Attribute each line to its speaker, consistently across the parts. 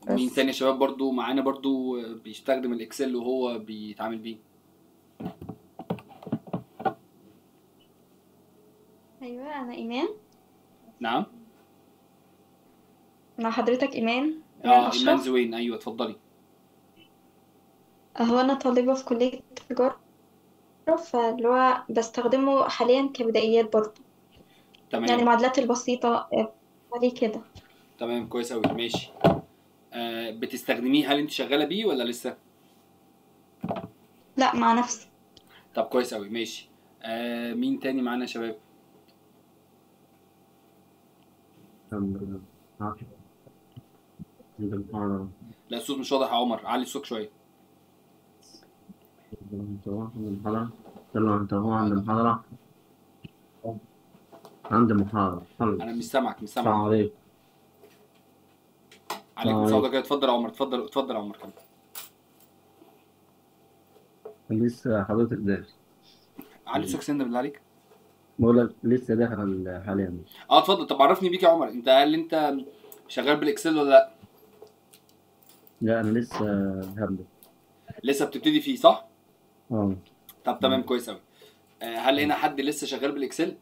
Speaker 1: مين
Speaker 2: بس.
Speaker 1: تاني يا شباب برضو معانا برضو بيستخدم الاكسل وهو بيتعامل بيه؟
Speaker 2: ايوه انا ايمان.
Speaker 1: نعم.
Speaker 2: مع حضرتك ايمان
Speaker 1: اه، ايمان
Speaker 2: اشرف.
Speaker 1: زوين، ايوه اتفضلي.
Speaker 2: هو انا طالبه في كليه تجاره، فاللي هو بستخدمه حاليا كبدائيات برضه، يعني
Speaker 1: تمام.
Speaker 2: المعادلات البسيطه عليه كده.
Speaker 1: تمام كويس اوي ماشي. بتستخدميه، هل انت شغاله بيه ولا لسه؟
Speaker 2: لا مع نفسي.
Speaker 1: طب كويس اوي ماشي. مين تاني معانا يا شباب؟
Speaker 3: الحمد لله. عند المحاضرة.
Speaker 1: لا الصوت مش واضح يا عمر، علي الصوت شويه.
Speaker 3: عند المحاضرة. يلا أنت هو عند المحاضرة. عند المحاضرة حلو.
Speaker 1: انا مش سامعك
Speaker 3: السلام
Speaker 1: خالص.
Speaker 3: عليكم. السلام
Speaker 1: عليكم السلام
Speaker 3: عليكم.
Speaker 1: ورحمه الله. اتفضل يا عمر، اتفضل يا عمر كمان.
Speaker 3: لسه حضرتك داخل.
Speaker 1: علي الصوت سنه بالله عليك.
Speaker 3: بقول لك لسه داخل حاليا.
Speaker 1: اه اتفضل. طب عرفني بيك يا عمر، هل انت شغال بالاكسل ولا لا؟
Speaker 3: لا أنا لسه هبدأ.
Speaker 1: لسه بتبتدي فيه صح؟
Speaker 3: اه.
Speaker 1: طب تمام كويس قوي. هل هنا حد لسه شغال بالاكسل؟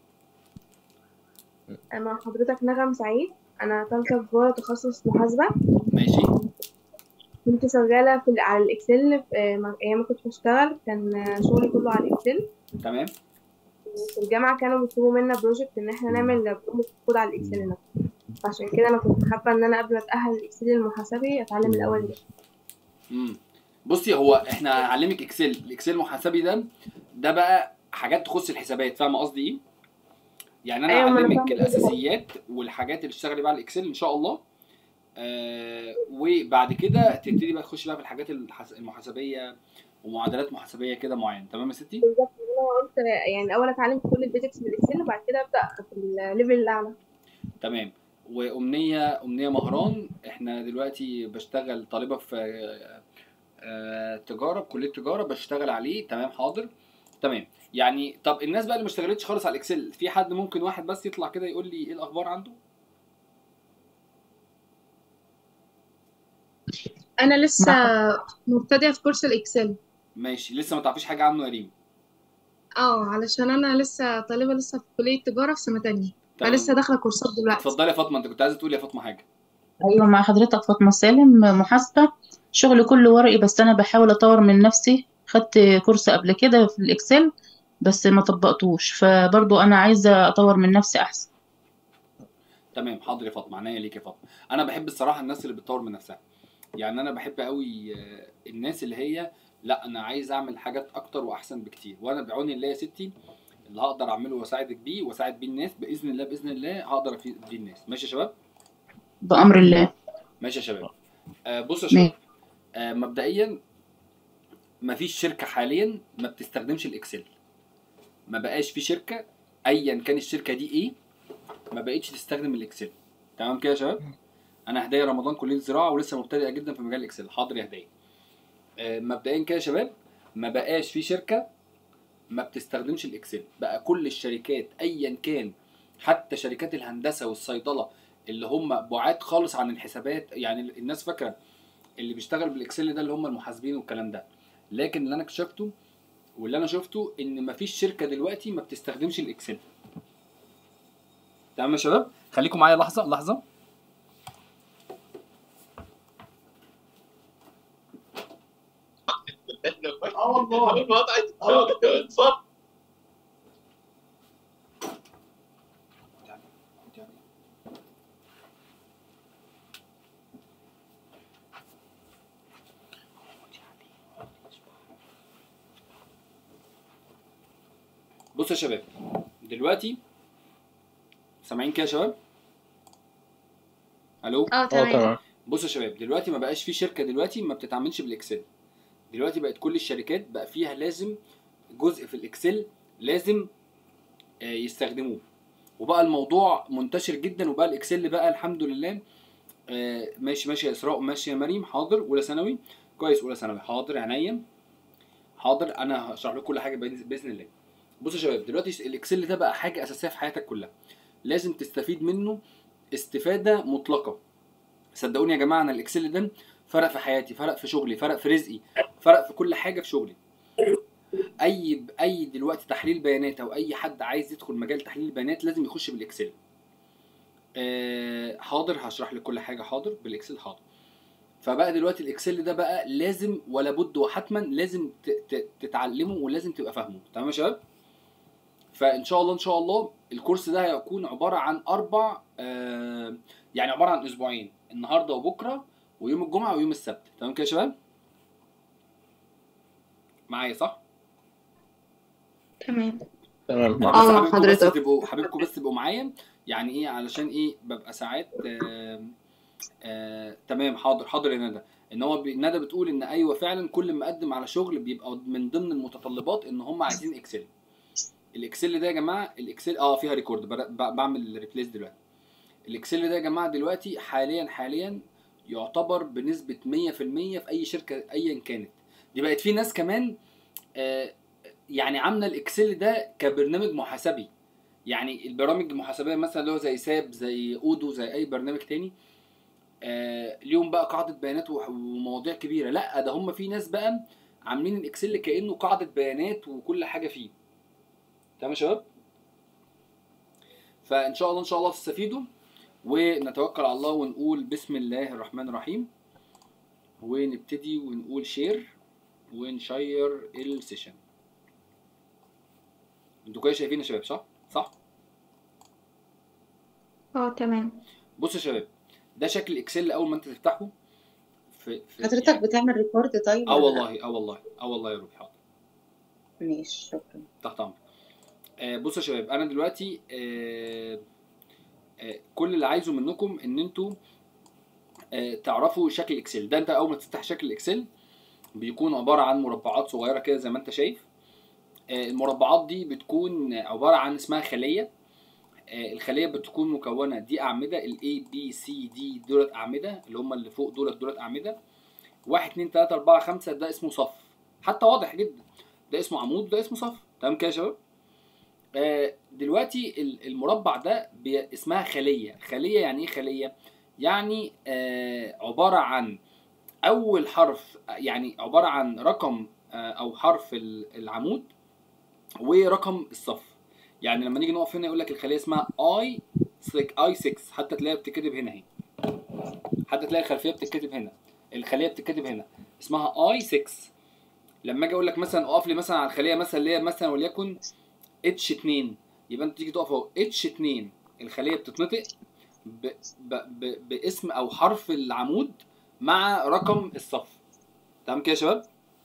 Speaker 4: مع حضرتك نغم سعيد. أنا تالتة تجارة تخصص محاسبة.
Speaker 1: ماشي.
Speaker 4: كنت شغالة على الإكسل أيام ما كنت بشتغل كان شغلي كله على الإكسل.
Speaker 1: تمام.
Speaker 4: في الجامعة كانوا بيطلبوا منا بروجكت إن إحنا نعمل برنامج كود على الإكسل نفسه، فعشان كده أنا كنت حابة إن أنا قبل أتأهل الإكسل المحاسبي أتعلم الأول ده.
Speaker 1: امم بصي، هو احنا هنعلمك الاكسل المحاسبي ده بقى حاجات تخص الحسابات، فاهمه قصدي ايه؟ يعني انا
Speaker 4: أيوة ما أنا
Speaker 1: هعلمك
Speaker 4: فاهمة كل حاجة.
Speaker 1: الاساسيات والحاجات اللي تشتغلي بقى على الاكسل ان شاء الله. وبعد كده تبتدي بقى تخش بقى في الحاجات المحاسبيه ومعادلات محاسبيه كده معينه. تمام يا ستي؟
Speaker 4: بالظبط، أنا قلت يعني الأول أتعلم كل البيزكس في الإكسل وبعد كده أبدأ في الليفل الأعلى.
Speaker 1: تمام. وامنيه مهران، احنا دلوقتي بشتغل طالبه في تجاره، بكليه تجاره بشتغل عليه. تمام حاضر. تمام. يعني طب الناس بقى اللي ما اشتغلتش خالص على الاكسل، في حد ممكن واحد بس يطلع كده يقول لي ايه الاخبار عنده؟
Speaker 5: انا لسه مبتدئه في كورس الاكسل.
Speaker 1: ماشي، لسه ما تعرفيش حاجه عنه يا ريم؟
Speaker 5: علشان انا لسه طالبه لسه في كليه تجاره في سنه تانية، فلسه
Speaker 1: تمام.
Speaker 5: داخله كورسات دلوقتي.
Speaker 1: اتفضلي يا فاطمه، انت كنت عايزه تقولي يا فاطمه حاجه.
Speaker 6: ايوه مع حضرتك فاطمه سالم، محاسبه. شغل كله ورقي، بس انا بحاول اطور من نفسي. خدت كورس قبل كده في الاكسل بس ما طبقتوش، فبرضو انا عايزه اطور من نفسي احسن.
Speaker 1: تمام حاضر يا فاطمه، عينيا ليك يا فاطمه. انا بحب الصراحه الناس اللي بتطور من نفسها. يعني انا بحب قوي الناس اللي هي لا انا عايز اعمل حاجات اكتر واحسن بكتير، وانا بعون الله يا ستي اللي هقدر اعمله واساعدك بيه واساعد بيه الناس باذن الله. باذن الله هقدر افيد بيه الناس. ماشي يا شباب؟
Speaker 6: بامر الله.
Speaker 1: ماشي يا شباب. بصوا يا شباب.
Speaker 6: ماشي.
Speaker 1: مبدئيا مفيش شركه حاليا ما بتستخدمش الاكسل. ما بقاش في شركه ايا كان الشركه دي ايه ما بقتش تستخدم الاكسل. تمام كده يا شباب؟ انا هدايا رمضان كليه زراعه ولسه مبتدئه جدا في مجال الاكسل. حاضر يا هدايا. مبدئيا كده يا شباب، ما بقاش في شركه ما بتستخدمش الاكسل. بقى كل الشركات ايا كان، حتى شركات الهندسه والصيدله اللي هم بعاد خالص عن الحسابات. يعني الناس فاكره اللي بيشتغل بالاكسل ده اللي هم المحاسبين والكلام ده، لكن اللي انا اكتشفته واللي انا شفته ان مفيش شركه دلوقتي ما بتستخدمش الاكسل. تمام يا شباب؟ خليكم معايا لحظه لحظه. بصوا يا شباب، دلوقتي سامعين كده يا شباب؟ الو؟
Speaker 5: تمام.
Speaker 3: تمام.
Speaker 1: بصوا يا شباب، دلوقتي ما بقاش في شركه دلوقتي ما بتتعاملش بالاكسل. دلوقتي بقت كل الشركات بقى فيها لازم جزء في الاكسل لازم يستخدموه. وبقى الموضوع منتشر جدا، وبقى الاكسل بقى الحمد لله. ماشي ماشي يا اسراء، ماشي يا مريم، حاضر. اولى ثانوي كويس، اولى ثانوي حاضر عينيا. حاضر، انا هشرح لكم كل حاجه باذن الله. بصوا يا شباب، دلوقتي الاكسل ده بقى حاجه اساسيه في حياتك كلها، لازم تستفيد منه استفاده مطلقه. صدقوني يا جماعه انا الاكسل ده فرق في حياتي، فرق في شغلي، فرق في رزقي، فرق في كل حاجه في شغلي. اي دلوقتي تحليل بيانات او اي حد عايز يدخل مجال تحليل البيانات لازم يخش بالاكسل. حاضر هشرح لك كل حاجه، حاضر بالاكسل، حاضر. فبقى دلوقتي الاكسل ده بقى لازم ولا بد وحتما لازم تتعلمه ولازم تبقى فاهمه. تمام يا شباب؟ فان شاء الله ان شاء الله الكورس ده هيكون عباره عن يعني عباره عن اسبوعين، النهارده وبكره ويوم الجمعه ويوم السبت. تمام كده يا شباب؟ معايا صح؟
Speaker 2: تمام.
Speaker 7: تمام.
Speaker 1: بس حاببكم بس تبقوا معايا، يعني ايه علشان ايه ببقى ساعات تمام. حاضر يا ندى. ان هو ندى بتقول ان ايوه فعلا كل ما اقدم على شغل بيبقى من ضمن المتطلبات ان هم عايزين اكسل. الاكسل ده يا جماعه، الاكسل فيها ريكورد، بعمل ريبليس دلوقتي. الاكسل ده يا جماعه دلوقتي حاليا يعتبر بنسبه 100% في اي شركه ايا كانت. دي بقت في ناس كمان يعني عامله الاكسل ده كبرنامج محاسبي. يعني البرامج المحاسبيه مثلا اللي هو زي ساب، زي اودو، زي اي برنامج تاني اليوم بقى قاعده بيانات ومواضيع كبيره. لا ده هم في ناس بقى عاملين الاكسل كانه قاعده بيانات وكل حاجه فيه. تمام يا شباب؟ فان شاء الله تستفيدوا، ونتوكل على الله ونقول بسم الله الرحمن الرحيم، ونبتدي ونقول شير ونشير السيشن. انتوا كده شايفين يا شباب صح؟
Speaker 2: تمام.
Speaker 1: بصوا يا شباب، ده شكل الاكسل اول ما انت تفتحه في
Speaker 8: حضرتك
Speaker 1: يعني
Speaker 8: بتعمل ريكورد طيب ولا لا؟
Speaker 1: والله يا روبي حاضر.
Speaker 8: ماشي، شكرا.
Speaker 1: تحت امرك. بصوا يا شباب، انا دلوقتي كل اللي عايزه منكم ان انتوا تعرفوا شكل الاكسل ده. انت اول ما تفتح شكل الاكسل بيكون عباره عن مربعات صغيره كده زي ما انت شايف. المربعات دي بتكون عباره عن اسمها خليه. الخليه بتكون مكونه دي اعمده، الاي بي سي دي دولت اعمده، اللي هم اللي فوق دولت اعمده. 1 2 3 4 5 ده اسمه صف، حتى واضح جدا ده اسمه عمود وده اسمه صف. تمام كده يا شباب؟ دلوقتي المربع ده اسمها خليه. خليه يعني ايه خليه؟ يعني عباره عن اول حرف، يعني عباره عن رقم او حرف العمود ورقم الصف. يعني لما نيجي نقف هنا يقول لك الخليه اسمها اي 6، حتى تلاقيها بتتكتب هنا اهي، حتى تلاقي الخلفيه بتتكتب هنا، الخليه بتتكتب هنا اسمها اي 6. لما اجي اقول لك مثلا اقف لي مثلا على الخليه مثلا اللي هي مثلا وليكن اتش 2، يبقى انت تيجي تقف اهو اتش 2، الخليه بتتنطق باسم او حرف العمود مع رقم الصف. تمام كده يا شباب؟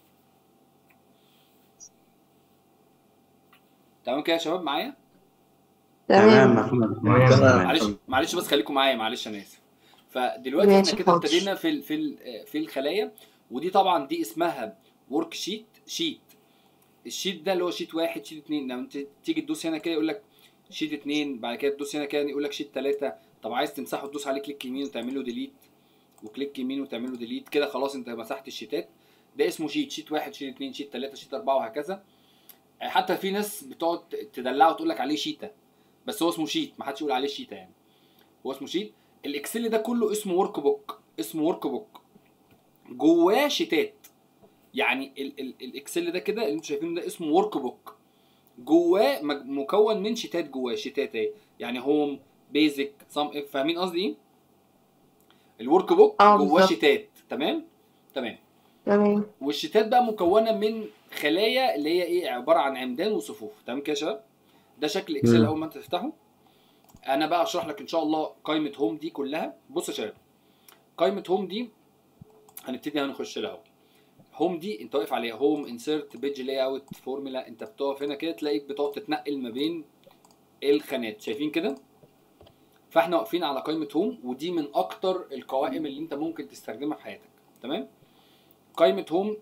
Speaker 1: تمام كده يا شباب معايا؟
Speaker 3: تمام محمد.
Speaker 1: معلش بس خليكم معايا، معلش انا اسف. فدلوقتي احنا كده ابتدينا في الخلايا، ودي طبعا دي اسمها ورك شيت. الشيت ده اللي هو شيت 1 شيت 2. لما انت تيجي تدوس هنا كده يقول لك شيت 2، بعد كده تدوس هنا كده يقول لك شيت 3. طب عايز تمسحه تدوس عليه كليك يمين وتعمل له ديليت، وكليك يمين وتعمل له ديليت كده، خلاص انت مسحت الشيتات. ده اسمه شيت 1 شيت 2 شيت 3 شيت 4 وهكذا. حتى في ناس بتقعد تدلعه وتقول لك عليه شيتا، بس هو اسمه شيت، ما حدش يقول عليه شيتا، يعني هو اسمه شيت. الاكسل ده كله اسمه ورك بوك، جواه شيتات. يعني الاكسل ده كده اللي انتوا شايفينه ده اسمه ورك بوك، جواه مكون من شيتات، جواه شيتات اهي، يعني هوم بيزك سم اف. فاهمين قصدي ايه؟ الورك بوك جواه شيتات. تمام. والشيتات بقى مكونه من خلايا اللي هي ايه، عباره عن عمدان وصفوف. تمام كده يا شباب؟ ده شكل اكسل اول ما انت تفتحه. انا بقى اشرح لك ان شاء الله قائمه هوم دي كلها. بص يا شباب، قائمه هوم دي هنبتدي هنخش لها. هوم دي انت واقف عليها، هوم انسيرت بيج لاي اوت فورمولا. انت بتقف هنا كده تلاقيك بتقعد تتنقل ما بين الخانات، شايفين كده؟ فاحنا واقفين على قائمه هوم، ودي من اكتر القوائم اللي انت ممكن تستخدمها في حياتك. تمام؟ قائمه هوم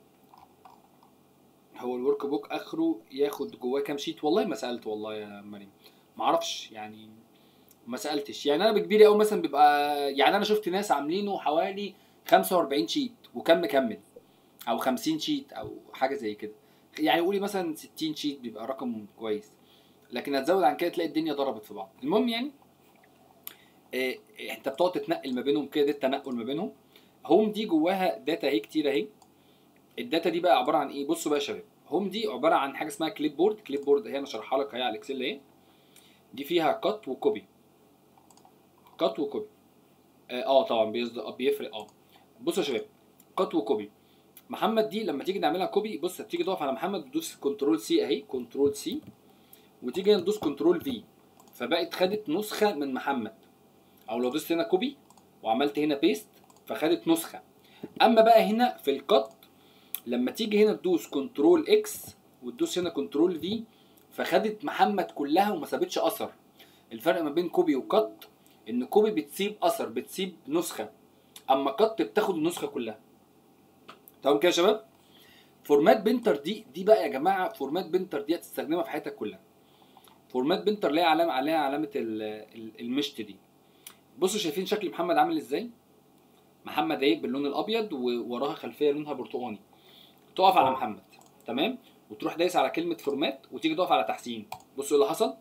Speaker 1: هو الورك بوك اخره ياخد جواه كام شيت؟ والله ما سالت، والله يا مريم ما اعرفش، يعني ما سالتش. يعني انا بكبيري قوي مثلا بيبقى، يعني انا شفت ناس عاملينه حوالي 45 شيت وكم مكمل، او 50 شيت او حاجه زي كده. يعني قولي مثلا 60 شيت بيبقى رقم كويس، لكن هتزود عن كده تلاقي الدنيا ضربت في بعض. المهم يعني انت بتقعد تتنقل ما بينهم كده، ده التنقل ما بينهم. هوم دي جواها داتا اهي كتير اهي. الداتا دي بقى عباره عن ايه؟ بصوا بقى يا شباب، هوم دي عباره عن حاجه اسمها كليب بورد. كليب بورد اهي انا شرحها لك اهي على الاكسل اهي. دي فيها كات وكوبي، كات وكوبي. طبعا بيفرق. بصوا يا شباب، كات وكوبي. محمد دي لما تيجي نعملها كوبي، بص تيجي تقف على محمد تدوس كنترول سي اهي، كنترول سي، وتيجي ندوس كنترول في، فبقت خدت نسخه من محمد. او لو دوست هنا كوبي وعملت هنا بيست فخدت نسخه. اما بقى هنا في الكات لما تيجي هنا تدوس كنترول اكس وتدوس هنا كنترول في فخدت محمد كلها وما سابتش اثر. الفرق ما بين كوبي وكات ان كوبي بتسيب اثر، بتسيب نسخه، اما كات بتاخد النسخه كلها. تمام كده يا شباب؟ فورمات بنتر دي بقى يا جماعه، فورمات بنتر دي هتستخدمها في حياتك كلها. فورمات بنتر ليها علامه المشط دي. بصوا شايفين شكل محمد عامل ازاي؟ محمد اهي باللون الابيض ووراها خلفيه لونها برتقاني. تقف على محمد تمام، وتروح دايس على كلمه فورمات وتيجي تقف على تحسين. بصوا ايه اللي حصل؟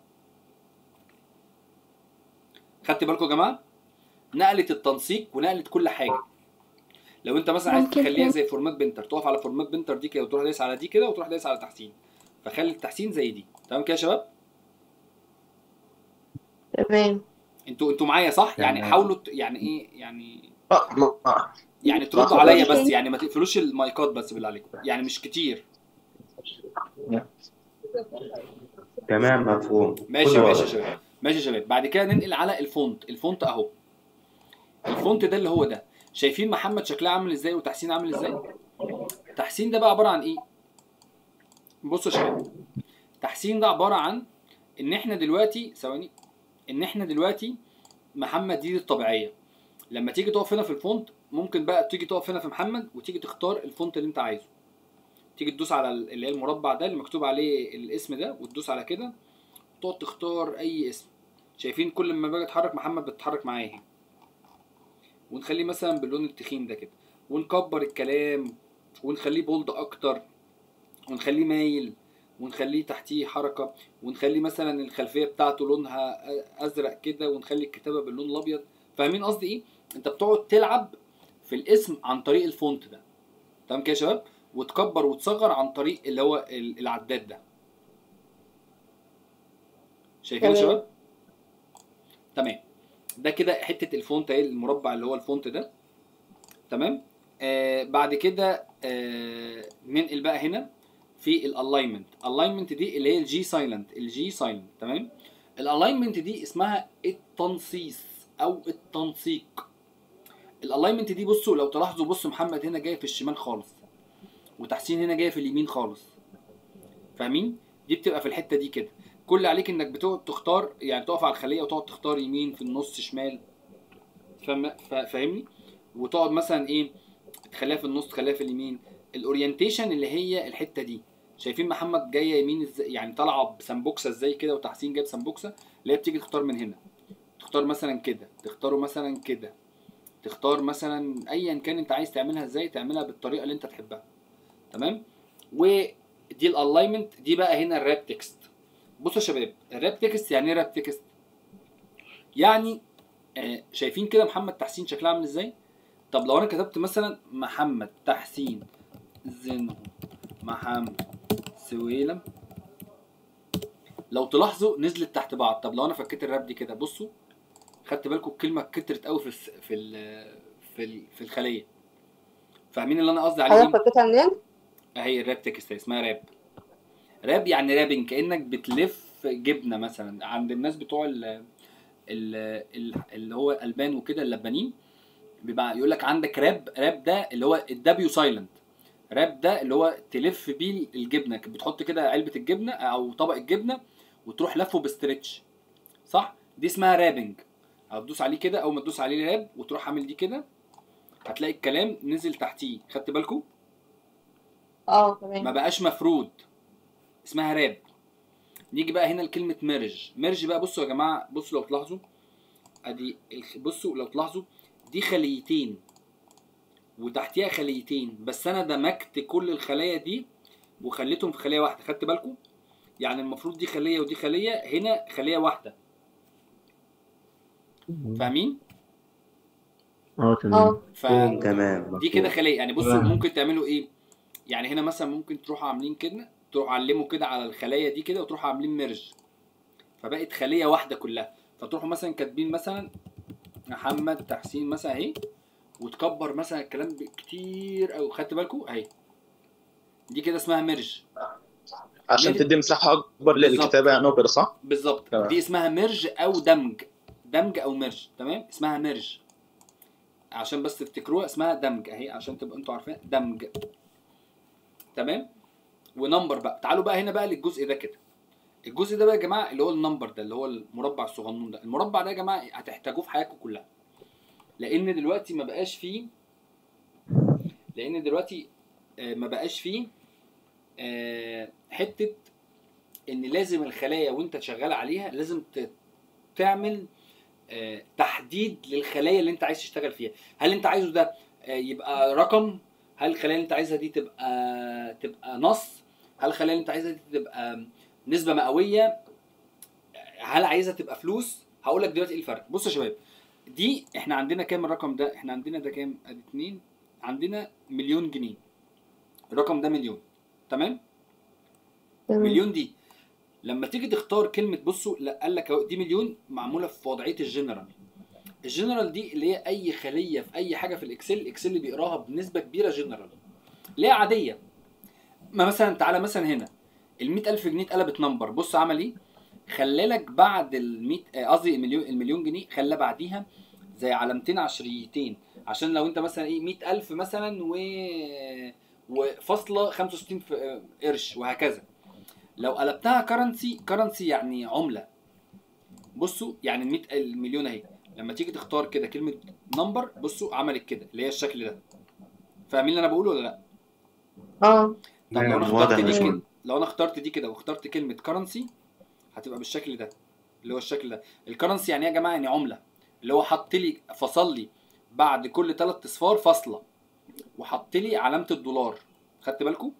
Speaker 1: خدت بالكم يا جماعه؟ نقلت التنسيق ونقلت كل حاجه. لو انت مثلا عايز تخليها زي فورمات بنتر، تقف على فورمات بنتر دي كده وتروح دايس على دي كده وتروح دايس على تحسين، فخلي التحسين زي دي. تمام كده يا شباب؟
Speaker 4: تمام.
Speaker 1: انتوا معايا صح؟ يعني حاولوا يعني ايه يعني تردوا عليا بس، يعني ما تقفلوش المايكات بس بالله عليكم، يعني مش كتير.
Speaker 3: تمام مفهوم.
Speaker 1: ماشي يا شباب، ماشي يا شباب. بعد كده ننقل على الفونت. الفونت اهو، الفونت ده اللي هو ده. شايفين محمد شكلها عامل ازاي وتحسين عامل ازاي؟ تحسين ده بقى عباره عن ايه؟ بصوا يا شباب، تحسين ده عباره عن ان احنا دلوقتي محمد دي الطبيعيه. لما تيجي تقف هنا في الفونت ممكن بقى تيجي تقف هنا في محمد وتيجي تختار الفونت اللي انت عايزه. تيجي تدوس على اللي هي المربع ده اللي مكتوب عليه الاسم ده وتدوس على كده، تقعد تختار اي اسم. شايفين كل ما باجي اتحرك محمد بتتحرك معايا اهي. ونخليه مثلا باللون التخين ده كده، ونكبر الكلام ونخليه بولد اكتر، ونخليه مايل، ونخليه تحتيه حركه، ونخليه مثلا الخلفيه بتاعته لونها ازرق كده، ونخلي الكتابه باللون الابيض. فاهمين قصدي ايه؟ انت بتقعد تلعب في الاسم عن طريق الفونت ده. تمام كده يا شباب؟ وتكبر وتصغر عن طريق اللي هو العداد ده. شايفين يا شباب؟ تمام. ده كده حته الفونت اهي، المربع اللي هو الفونت ده. تمام. بعد كده ننقل بقى هنا في الالاينمنت. الالاينمنت دي اللي هي الجي سايلنت. تمام. الالاينمنت دي اسمها التنصيص او التنسيق. الالاينمنت دي بصوا لو تلاحظوا، بصوا محمد هنا جاي في الشمال خالص وتحسين هنا جاي في اليمين خالص. فاهمين؟ دي بتبقى في الحته دي كده. كل اللي عليك انك بتقعد تختار، يعني تقف على الخليه وتقعد تختار يمين، في النص شمال. فاهمني؟ وتقعد مثلا ايه، تخليها في النص، تخليها في اليمين. الاورينتيشن اللي هي الحته دي. شايفين محمد جايه يمين ازاي، يعني طالعه بسمبوكسه ازاي كده، وتحسين جايب سمبوكسه، اللي هي بتيجي تختار من هنا. تختار مثلا كده، تختاره مثلا كده، تختار مثلا ايا كان انت عايز تعملها ازاي، تعملها بالطريقه اللي انت تحبها. تمام. ودي الالاينمنت دي بقى هنا الراب تكست. بصوا يا شباب، الراب تكست يعني ايه راب تكست؟ يعني شايفين كده محمد تحسين شكلها عامل ازاي؟ طب لو انا كتبت مثلا محمد تحسين زينهم محمد سويلم، لو تلاحظوا نزلت تحت بعض. طب لو انا فكيت الراب دي كده، بصوا خدت بالكم الكلمه كترت قوي في الخليه. فاهمين اللي انا قصدي عليه؟
Speaker 4: حضرتك فكيتها منين؟
Speaker 1: اهي الراب تكست اسمها راب. راب يعني رابنج، كانك بتلف جبنه مثلا. عند الناس بتوع اللي هو البان وكده، اللبانين، بيبقى يقول لك عندك راب ده اللي هو الدبليو سايلنت. راب ده اللي هو تلف بيه الجبنه، بتحط كده علبه الجبنه او طبق الجبنه وتروح لفه بستريتش، صح؟ دي اسمها رابنج. هتدوس عليه كده، اول ما تدوس عليه راب وتروح عامل دي كده، هتلاقي الكلام نزل تحتيه. خدت بالكم؟
Speaker 4: تمام.
Speaker 1: ما بقاش مفرود، اسمها راب. نيجي بقى هنا لكلمه ميرج بقى. بصوا يا جماعه، بصوا لو تلاحظوا ادي، بصوا لو تلاحظوا دي خليتين وتحتيها خليتين، بس انا دمجت كل الخلايا دي وخليتهم في خليه واحده. خدت بالكم؟ يعني المفروض دي خليه ودي خليه، هنا خليه واحده. فاهمين؟
Speaker 3: تمام.
Speaker 7: تمام.
Speaker 1: دي كده خليه. يعني بصوا ممكن تعملوا ايه؟ يعني هنا مثلا ممكن تروحوا عاملين كده، تروحوا علموا كده على الخلايا دي كده وتروحوا عاملين ميرج، فبقت خليه واحده كلها. فتروحوا مثلا كاتبين مثلا محمد تحسين مثلا اهي، وتكبر مثلا الكلام كتير قوي. خدت بالكم اهي، دي كده اسمها ميرج،
Speaker 9: عشان تدي مساحه اكبر للكتابه يعني وكده، صح؟
Speaker 1: بالظبط. دي اسمها ميرج او دمج، دمج او ميرج. تمام، اسمها ميرج عشان بس تفتكروها، اسمها دمج اهي عشان تبقوا انتوا عارفين دمج. تمام. ونمبر بقى، تعالوا بقى هنا بقى للجزء ده كده. الجزء ده بقى يا جماعه اللي هو النمبر ده، اللي هو المربع الصغنون ده. المربع ده يا جماعه هتحتاجوه في حياتكم كلها، لان دلوقتي ما بقاش فيه، حته ان لازم الخلايا وانت شغال عليها لازم تعمل تحديد للخلايا اللي انت عايز تشتغل فيها. هل انت عايزه ده يبقى رقم؟ هل الخلايا اللي انت عايزها دي تبقى نص؟ هل الخلايا اللي انت عايزها دي تبقى نسبه مئويه؟ هل عايزها تبقى فلوس؟ هقول لك دلوقتي ايه الفرق. بصوا يا شباب، دي احنا عندنا كام الرقم ده؟ احنا عندنا ده كام؟ ادي 2، عندنا مليون جنيه. الرقم ده مليون. تمام؟ مليون دي لما تيجي تختار كلمه، بصوا لا قال لك دي مليون معموله في وضعيه الجنرال. الجنرال دي اللي هي اي خليه في اي حاجه في الاكسل اللي بيقراها بنسبه كبيره جنرال، ليه عاديه. ما مثلا تعالى مثلا هنا ال100,000 جنيه اتقلبت نمبر. بص عمل ايه؟ خلالك بعد قصدي المليون جنيه خلى بعديها زي علامتين عشريتين، عشان لو انت مثلا ايه 100,000 مثلا وفاصله 65 قرش وهكذا. لو قلبتها كرنسي يعني عمله. بصوا يعني المليون اهي، لما تيجي تختار كده كلمه نمبر، بصوا عملت كده اللي هي الشكل ده. فاهمين اللي انا بقوله ولا لا؟ طب لو انا اخترت دي كده، لو انا اخترت دي كده واخترت كلمه كرنسي هتبقى بالشكل ده، اللي هو الشكل ده. الكرنسي يعني ايه يا جماعه؟ يعني عمله، اللي هو حط لي فصل لي بعد كل 3 اصفار فاصله، وحط لي علامه الدولار. خدت بالكم؟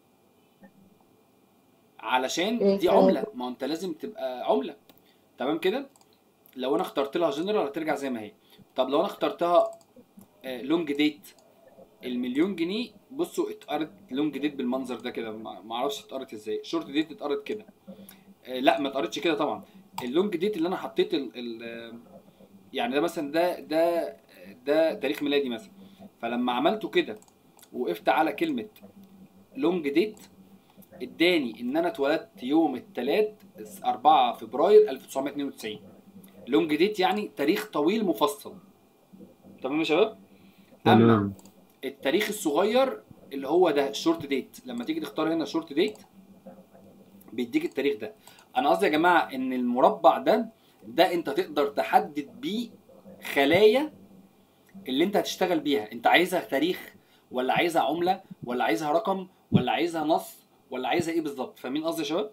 Speaker 1: علشان دي عمله، ما انت لازم تبقى عمله. تمام كده؟ لو انا اخترت لها جنرال هترجع زي ما هي. طب لو انا اخترتها لونج ديت، المليون جنيه بصوا اتقرت لونج ديت بالمنظر ده كده، ما اعرفش اتقرت ازاي. شورت ديت اتقرت كده، لا ما اتقرتش كده طبعا. اللونج ديت اللي انا حطيت يعني ده مثلا ده تاريخ ميلادي مثلا، فلما عملته كده وقفت على كلمه لونج ديت اداني ان انا اتولدت يوم الثلاث 4 فبراير 1992. لونج ديت يعني تاريخ طويل مفصل. تمام يا شباب؟ اما التاريخ الصغير اللي هو ده الشورت ديت، لما تيجي تختار هنا شورت ديت بيديك التاريخ ده. انا قصدي يا جماعه ان المربع ده انت تقدر تحدد بيه خلايا اللي انت هتشتغل بيها. انت عايزها تاريخ ولا عايزها عمله ولا عايزها رقم ولا عايزها نص ولا عايزها ايه بالظبط؟ فاهمين قصدي يا شباب؟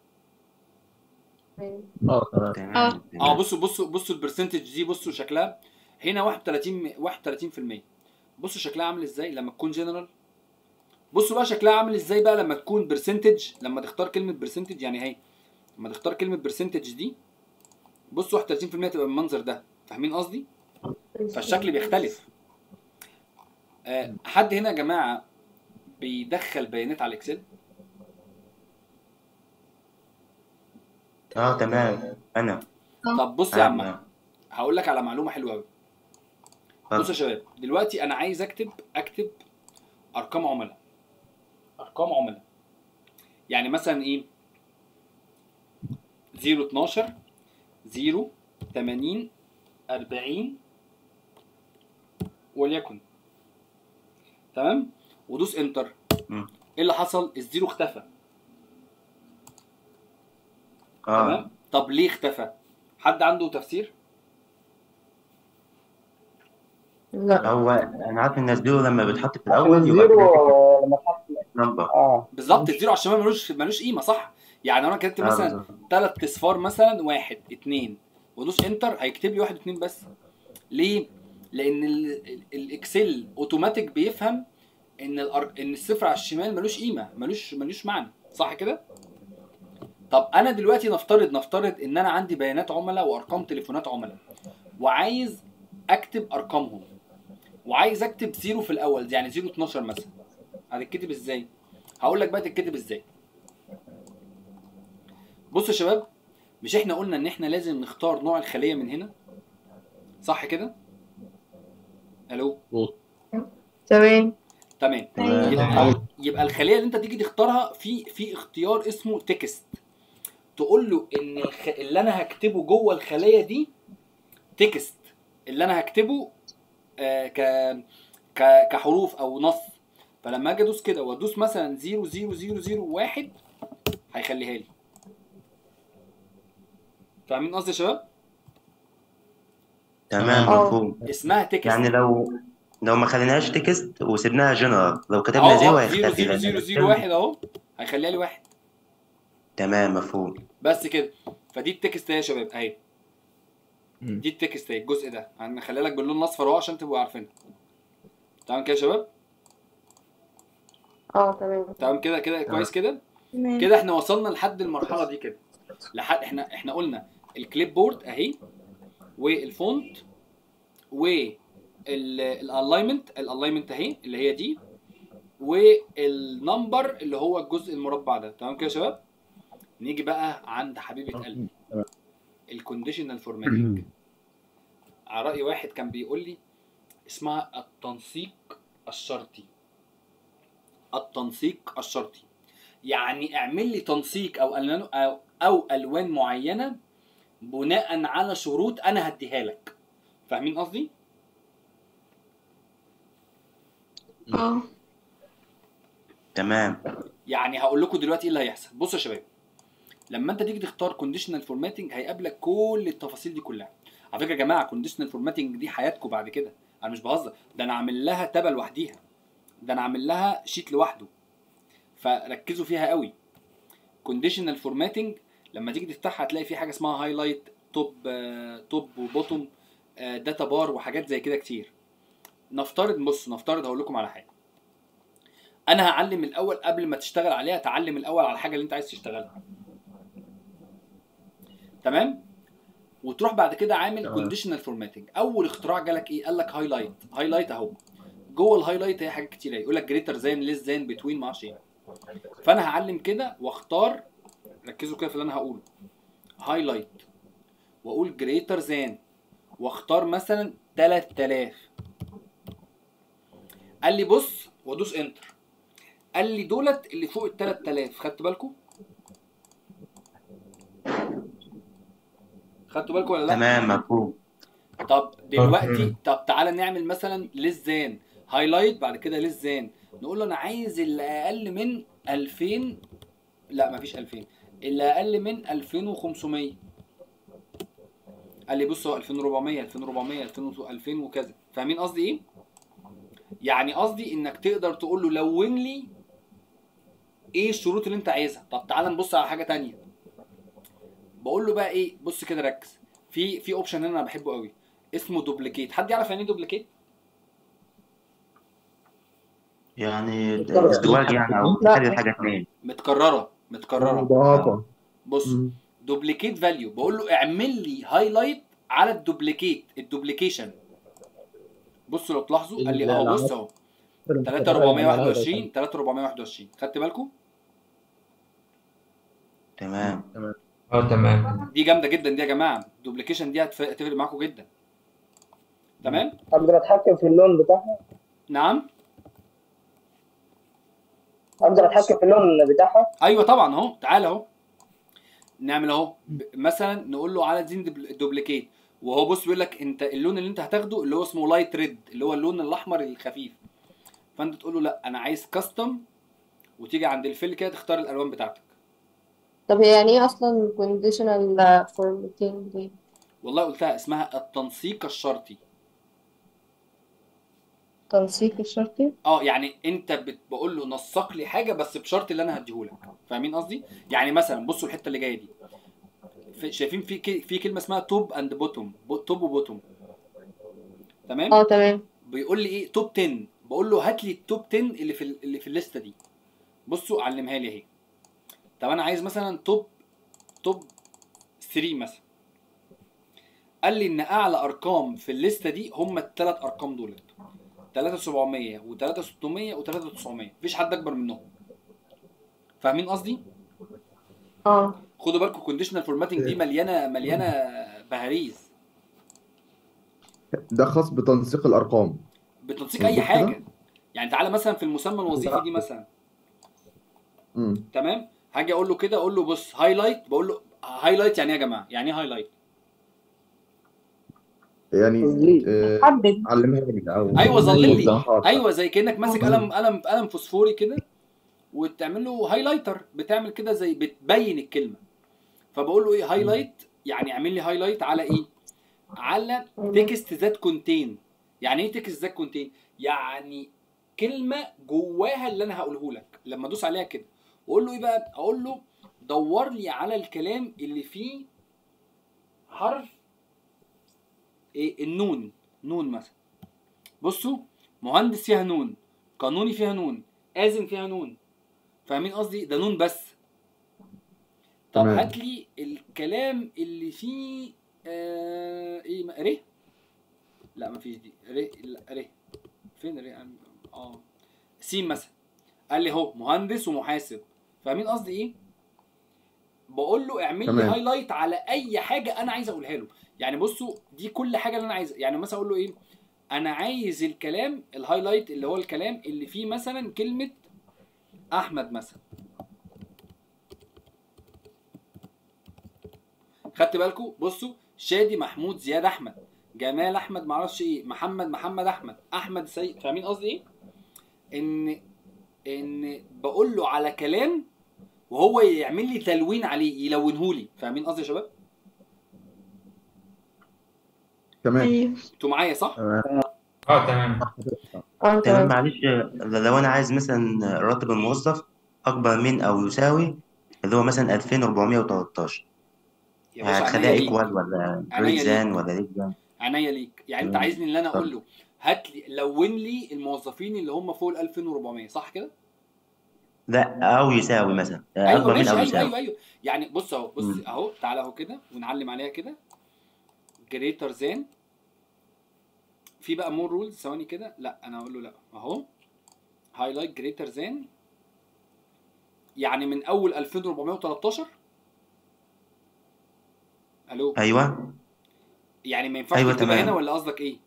Speaker 7: تمام.
Speaker 1: بصوا البرسنتج دي، بصوا شكلها هنا 31%. بصوا شكلها عامل ازاي لما تكون جنرال. بصوا بقى شكلها عامل ازاي بقى لما تكون برسنتج. لما تختار كلمه برسنتج يعني اهي، لما تختار كلمه برسنتج دي بصوا 31% تبقى بالمنظر ده. فاهمين قصدي؟ فالشكل بيختلف. حد هنا يا جماعه بيدخل بيانات على الاكسل؟
Speaker 7: تمام انا.
Speaker 1: طب بص يا عم، هقول لك على معلومه حلوه قوي. بصوا يا شباب، دلوقتي انا عايز اكتب ارقام عملاء. يعني مثلا ايه 012 0 80 40 وليكن. تمام؟ ودوس انتر. ايه اللي حصل؟ الزيرو اختفى. تمام؟ طب ليه اختفى؟ حد عنده تفسير؟
Speaker 7: لا، هو انا عارف ان الزيرو لما بيتحط في الاول
Speaker 10: الزيرو لما اتحط
Speaker 7: نمبر
Speaker 1: بالظبط. الزيرو عشان ملوش قيمه، صح؟ يعني انا كتبت مثلا 3 اصفار مثلا 1 2 ودوس انتر هيكتب لي 1 و2 بس. ليه؟ لان الاكسل اوتوماتيك بيفهم ان الصفر على الشمال ملوش قيمه، ملوش معنى، صح كده؟ طب انا دلوقتي نفترض ان انا عندي بيانات عملاء وارقام تليفونات عملاء. وعايز اكتب ارقامهم، وعايز اكتب 0 في الاول، يعني 0 12 مثلا، هتتكتب ازاي؟ هقول لك بقى تتكتب ازاي. بصوا يا شباب، مش احنا قلنا ان احنا لازم نختار نوع الخليه من هنا، صح كده؟ الو
Speaker 4: تمام.
Speaker 1: تمام. يبقى الخليه اللي انت تيجي تختارها في اختيار اسمه تكست، تقول له ان اللي انا هكتبه جوه الخليه دي تكست، اللي انا هكتبه كحروف او نص. فلما اجي ادوس كده وادوس مثلا 00001 هيخليها لي. فاهمين قصدي يا شباب؟
Speaker 7: تمام مفهوم.
Speaker 1: اسمها تكست.
Speaker 7: يعني لو ما خليناهاش تكست وسيبناها جنرال، لو كتبنا 0 هيختفي
Speaker 1: 00001 اهو هيخليها لي 1.
Speaker 7: تمام مفهوم.
Speaker 1: بس كده. فدي التكست اهي يا شباب اهي. دي التكست اهي، الجزء ده هنخليها لك باللون الاصفر اهو عشان تبقوا عارفينها. تمام كده يا شباب؟
Speaker 4: تمام.
Speaker 1: تمام كده كويس كده؟ كده احنا وصلنا لحد المرحله دي كده. لحد احنا قلنا الكليب بورد اهي، والفونت، والالاينمنت اهي اللي هي دي، والنمبر اللي هو الجزء المربع ده. تمام كده يا شباب؟ نيجي بقى عند حبيبه قلبي الكونديشنال فورماتنج. على راي واحد كان بيقول لي اسمها التنسيق الشرطي. التنسيق الشرطي يعني اعمل لي تنسيق او الوان معينه بناء على شروط انا هديها لك. فاهمين قصدي؟
Speaker 7: تمام.
Speaker 1: يعني هقول لكم دلوقتي ايه اللي هيحصل. بصوا يا شباب، لما انت تيجي تختار كونديشنال فورماتنج هيقابلك كل التفاصيل دي كلها. على فكره يا جماعه كونديشنال فورماتنج دي حياتكم بعد كده، انا مش بهزر، ده انا عامل لها تابه لوحديها، ده انا عامل لها شيت لوحده، فركزوا فيها قوي. كونديشنال فورماتنج لما تيجي تفتحها هتلاقي في حاجه اسمها هايلايت، توب وبوتوم، داتا بار وحاجات زي كده كتير. نفترض هقول لكم على حاجه. انا هعلم الاول قبل ما تشتغل عليها، تعلم الاول على الحاجه اللي انت عايز تشتغلها. تمام؟ وتروح بعد كده عامل كونديشنال فورماتنج. اول اختراع جالك ايه؟ قال لك هايلايت اهو. جوه الهايلايت هي حاجات كتير، يقول لك جريتر زان، ليس زان، بتوين، ما اعرفش ايه. فانا هعلم كده واختار، ركزوا كده في اللي انا هقوله، هايلايت واقول جريتر زان واختار مثلا 3000. قال لي بص، وادوس انتر، قال لي دولت اللي فوق ال 3000. خدتوا بالكم؟ خدتوا بالكم ولا لا؟
Speaker 7: تمام مفهوم.
Speaker 1: طب دلوقتي تعالى نعمل مثلا ليس زان، هايلايت بعد كده ليس زان، نقول له انا عايز اللي اقل من 2000، لا مفيش 2000، اللي اقل من 2500. قال لي بص هو 2400 2400 2000 وكذا. فاهمين قصدي ايه؟ يعني قصدي انك تقدر تقول له لون لي ايه الشروط اللي انت عايزها. طب تعالى نبص على حاجه تانية. بقول له بقى ايه، بص كده ركز في اوبشن انا بحبه قوي اسمه دوبليكيت. حد يعرف يعني ايه دوبليكيت؟
Speaker 7: يعني ازدواج يعني، او تخلي حاجه اتنين
Speaker 1: متكرره.
Speaker 3: مضاعفة.
Speaker 1: بص دوبليكيت فاليو، بقول له اعمل لي هايلايت على الدوبليكيشن. بصوا لو تلاحظوا قال لي اهو بص اهو 3421 3421. خدت بالكم؟
Speaker 7: تمام.
Speaker 11: تمام.
Speaker 1: دي جامده جدا دي يا جماعه، الدوبليكيشن دي هتفرق معاكم جدا. تمام؟
Speaker 10: اقدر اتحكم في اللون بتاعها؟
Speaker 1: نعم؟
Speaker 10: اقدر اتحكم في اللون بتاعها؟
Speaker 1: ايوه طبعا اهو. تعالى اهو نعمل اهو مثلا نقول له على زين دوبليكيت، وهو بص بيقول لك انت اللون اللي انت هتاخده اللي هو اسمه لايت ريد، اللي هو اللون الاحمر الخفيف. فانت تقول له لا انا عايز كاستم، وتيجي عند الفيل كده تختار الالوان بتاعتك.
Speaker 4: طب هي يعني ايه اصلا conditional formatting دي؟
Speaker 1: والله قلتها، اسمها التنسيق الشرطي.
Speaker 4: تنسيق الشرطي؟
Speaker 1: يعني انت بقول له نسق لي حاجه بس بشرط اللي انا هديهولك. فاهمين قصدي؟ يعني مثلا بصوا الحته اللي جايه دي، شايفين في كلمه اسمها توب اند بوتوم، توب وبوتوم. تمام؟
Speaker 4: تمام.
Speaker 1: بيقول لي ايه توب 10، بقول له هات لي التوب 10 اللي في الليسته دي. بصوا علمها لي اهي. طب انا عايز مثلا توب 3 مثلا. قال لي ان اعلى ارقام في الليسته دي هم الثلاث ارقام دولت 3700 و3600 و3900. مفيش حد اكبر منهم. فاهمين قصدي؟ خدوا بالكم كونديشنال فورماتنج دي مليانه بهاريز.
Speaker 11: ده خاص بتنسيق الارقام،
Speaker 1: بتنسيق اي حاجه. يعني تعالى مثلا في المسمى الوظيفي دي مثلا، تمام، هاجي اقول له كده، اقول له بص هايلايت، بقول له هايلايت يعني ايه يا جماعه؟ يعني ايه هايلايت؟
Speaker 11: يعني
Speaker 6: حدد.
Speaker 11: علمها لي او
Speaker 1: ايوه ظلل لي.
Speaker 11: وضحها.
Speaker 1: ايوه زي كانك ماسك قلم فوسفوري كده وتعمل له هايلايتر، بتعمل كده زي بتبين الكلمه. فبقول له ايه هايلايت؟ يعني اعمل لي هايلايت على ايه؟ على تكست ذات كونتين. يعني ايه تكست ذات كونتين؟ يعني كلمه جواها اللي انا هقوله لك. لما ادوس عليها كده واقول له ايه بقى؟ اقول له دور لي على الكلام اللي فيه حرف ايه؟ النون. نون مثلا. بصوا مهندس فيها نون، قانوني فيها نون، آذن فيها نون. فاهمين قصدي؟ ده نون بس. طب هات لي الكلام اللي فيه ايه؟ ر؟ لا مفيش دي. ر؟ لا ر فين ر؟ سين مثلا. قال لي اهو مهندس ومحاسب. فاهمين قصدي ايه؟ بقول له اعمل لي هايلايت على اي حاجه انا عايز اقولها له. يعني بصوا دي كل حاجه اللي انا عايز. يعني مثلا اقول له ايه؟ انا عايز الكلام الهايلايت اللي هو الكلام اللي فيه مثلا كلمه احمد مثلا. خدت بالكم؟ بصوا شادي محمود زياد احمد، جمال احمد معرفش ايه، محمد احمد، احمد سيد. فاهمين قصدي ايه؟ ان بقول له على كلام وهو يعمل لي تلوين عليه، يلونه لي. فاهمين قصدي يا شباب؟
Speaker 11: تمام.
Speaker 1: انتوا معايا صح؟
Speaker 7: تمام. تمام. معلش، لو انا عايز مثلا راتب الموظف اكبر من او يساوي اللي هو مثلا 2413،
Speaker 1: يا باشا
Speaker 7: هتخليها
Speaker 1: عينيا
Speaker 7: ايكوال
Speaker 1: ليك.
Speaker 7: ولا
Speaker 1: عينيا
Speaker 7: ريزان
Speaker 1: ليك.
Speaker 7: ولا ريزان؟
Speaker 1: عينيا ليك. يعني انت عايزني ان انا اقول له هات لي لون لي الموظفين اللي هم فوق ال 2400 صح كده؟
Speaker 7: لا، او يساوي مثلا
Speaker 1: ايوه
Speaker 7: اكبر من
Speaker 1: ماشي.
Speaker 7: او
Speaker 1: ايوه
Speaker 7: يساوي.
Speaker 1: ايوه ايوه. يعني بص اهو، بص اهو، تعالى اهو كده ونعلم عليها كده. جريتر ذان. في بقى مور رولز. ثواني كده. لا انا هقول له لا اهو هايلايت جريتر ذان يعني من اول 2413. الو
Speaker 7: ايوه
Speaker 1: يعني ما ينفعش
Speaker 7: ايوه
Speaker 1: تكتبها هنا
Speaker 7: تمام.
Speaker 1: ولا قصدك ايه؟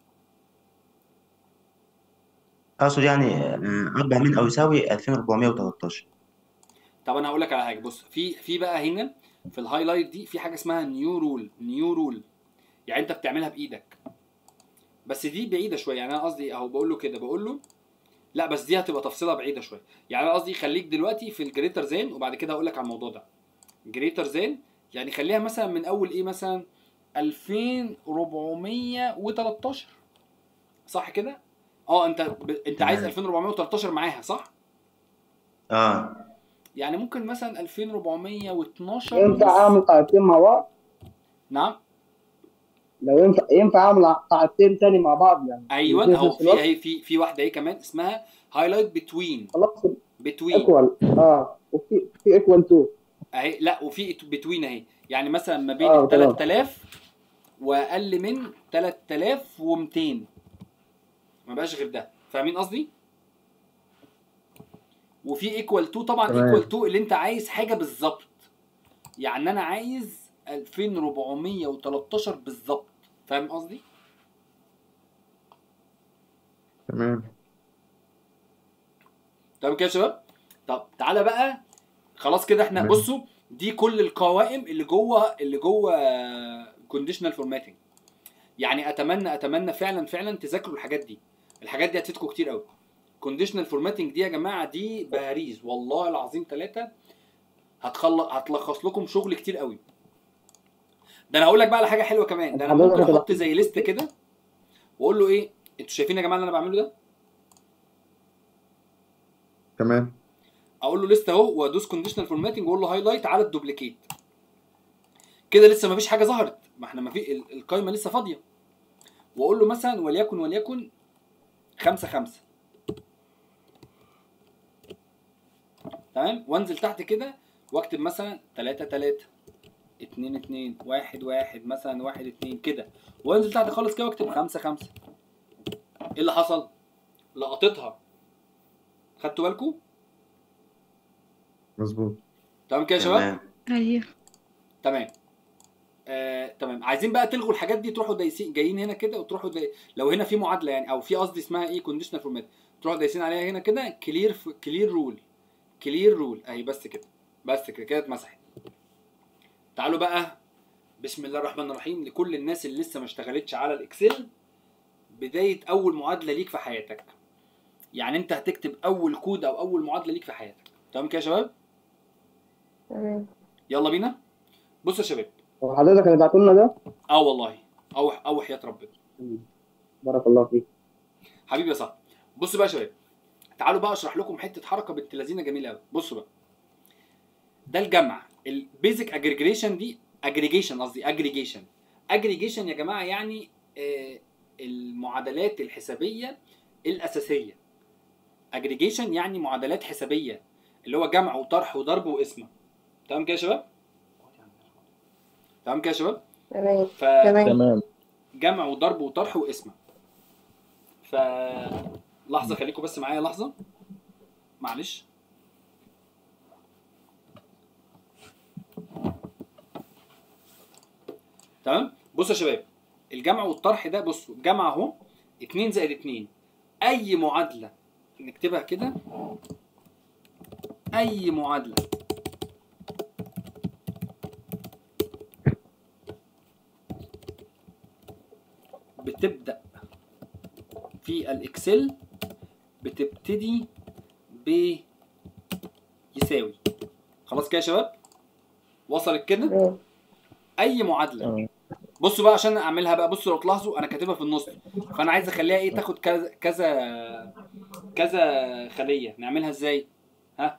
Speaker 7: اقصد يعني اكبر من او يساوي 2413.
Speaker 1: طب انا هقول لك على حاجه. بص في بقى هنا في الهايلايت دي في حاجه اسمها نيو رول. نيو رول يعني انت بتعملها بايدك، بس دي بعيده شويه. يعني انا قصدي اهو بقول له كده، بقول له لا بس دي هتبقى تفصيلها بعيده شويه. يعني انا قصدي خليك دلوقتي في الجريتر زين وبعد كده هقول لك على الموضوع ده. جريتر زين يعني خليها مثلا من اول ايه؟ مثلا 2413 صح كده؟ انت عايز 2413 معاها صح؟ يعني ممكن مثلا 2412.
Speaker 10: ينفع اعمل قاعدتين مع بعض؟
Speaker 1: نعم.
Speaker 10: لو ينفع اعمل قاعدتين تاني مع بعض يعني.
Speaker 1: ايوه اهو في اهي في واحده اهي كمان اسمها هايلايت بتوين.
Speaker 10: خلاص
Speaker 1: بتوين
Speaker 10: ايكوال. وفي ايكوال 2
Speaker 1: اهي. لا وفي بتوين اهي. يعني مثلا ما بين 3000 واقل من 3200 ما بقاش غير ده. فاهمين قصدي؟ وفي ايكوال 2 طبعا. ايكوال 2 اللي انت عايز حاجه بالظبط. يعني انا عايز 2413 بالظبط. فاهم قصدي؟
Speaker 11: تمام.
Speaker 1: طب كده يا شباب. طب تعالى بقى خلاص كده احنا بصوا دي كل القوائم اللي جوه كونديشنال فورماتنج. يعني اتمنى فعلا تذاكروا الحاجات دي. الحاجات دي هتفيدكم كتير قوي. كونديشنال فورماتنج دي يا جماعه دي بهاريز والله العظيم 3 هتلخص لكم شغل كتير قوي. ده انا هقول لك بقى على حاجه حلوه كمان. ده انا ممكن احط زي ليست كده واقول له ايه؟ انتوا شايفين يا جماعه اللي انا بعمله ده؟
Speaker 11: تمام.
Speaker 1: اقول له ليست اهو وادوس كونديشنال فورماتنج واقول له هايلايت على الدوبليكيت. كده لسه ما فيش حاجه ظهرت. ما احنا ما في القايمه لسه فاضيه. واقول له مثلا وليكن 5 تمام. وانزل تحت كده واكتب مثلا 3 2 2 1 1 مثلا 1 2 كده، وانزل تحت خالص كده واكتب 5 5. ايه اللي حصل؟ لقطتها. خدتوا بالكم؟
Speaker 11: مظبوط.
Speaker 1: تمام كده يا شباب؟
Speaker 5: ايوه
Speaker 1: تمام. تمام. عايزين بقى تلغوا الحاجات دي، تروحوا دايسين جايين هنا كده وتروحوا لو هنا في معادله يعني، او في قصدي اسمها ايه كونديشنال فورمات، تروحوا دايسين عليها هنا كده كلير رول اهي. بس كده كده اتمسحت. تعالوا بقى بسم الله الرحمن الرحيم لكل الناس اللي لسه ما اشتغلتش على الاكسل، بدايه اول معادله ليك في حياتك. يعني انت هتكتب اول كود او اول معادله ليك في حياتك. تمام كده يا شباب؟
Speaker 4: تمام.
Speaker 1: يلا بينا. بصوا يا شباب،
Speaker 10: هو حضرتك اللي بعتوا لنا ده؟
Speaker 1: والله او حياة ربنا.
Speaker 10: بارك الله فيك
Speaker 1: حبيبي يا صاحبي. بصوا بقى يا شباب، تعالوا بقى اشرح لكم حته حركه بنت لذينه جميله قوي. بصوا بقى، ده الجمع البيزك اجريجيشن دي، اجريجيشن يا جماعه يعني المعادلات الحسابيه الاساسيه. اجريجيشن يعني معادلات حسابيه، اللي هو جمع وطرح وضرب وقسمه. تمام كده يا شباب؟ تمام كده يا شباب؟
Speaker 4: تمام.
Speaker 1: جمع وضرب وطرح وقسمه. لحظه خليكم بس معايا لحظه، معلش. تمام. بصوا يا شباب، الجمع والطرح ده، بصوا جمع اهو 2 زائد 2. اي معادله نكتبها كده، اي معادله بتبدا في الاكسل بتبتدي ب يساوي. خلاص كده يا شباب؟ وصلت كده؟ اي معادله. بصوا بقى عشان اعملها بقى، بصوا لو تلاحظوا انا كاتبها في النص، فانا عايز اخليها ايه، تاخد كذا خليه. نعملها ازاي؟ ها؟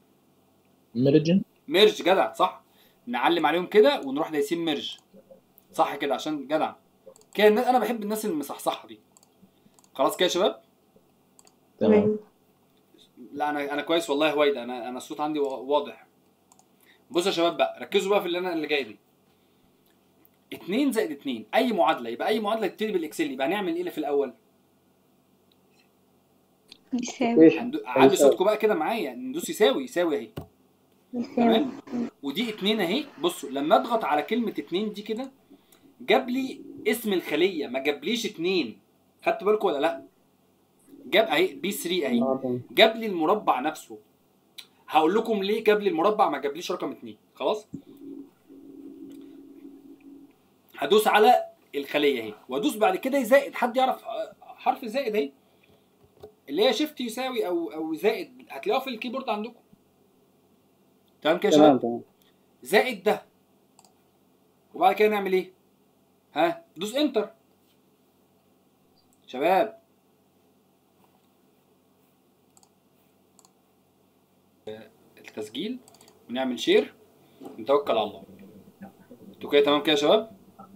Speaker 1: ميرج. جدع، صح. نعلم عليهم كده ونروح دايسين ميرج، صح كده عشان جدع كده. انا بحب الناس المصحصحه دي. خلاص كده يا شباب؟
Speaker 4: تمام.
Speaker 1: لا انا كويس والله يا هويدا، انا الصوت عندي واضح. بصوا يا شباب بقى، ركزوا بقى في اللي جاي دي. 2 زائد 2 اي معادله، يبقى اي معادله تبتدي بالاكسل يبقى هنعمل ايه اللي في الاول؟
Speaker 2: يساوي.
Speaker 1: علوا صوتكم بقى كده معايا، ندوس يساوي اهي. تمام. ودي 2 اهي. بصوا لما اضغط على كلمه 2 دي كده جاب لي اسم الخليه، ما جابليش 2. خدتوا بالكم ولا لا؟ جاب اهي بي 3 اهي، جاب لي المربع نفسه. هقول لكم ليه جاب لي المربع ما جابليش رقم 2. خلاص، هدوس على الخليه اهي وادوس بعد كده زائد. حد يعرف حرف زائد اهي اللي هي شيفت يساوي او زائد، هتلاقوها في الكيبورد عندكم. تمام كده يا شباب؟ زائد ده. وبعد كده نعمل ايه؟ ها؟ دوس انتر شباب. التسجيل ونعمل شير ونتوكل على الله. انتوا كده تمام كده يا شباب؟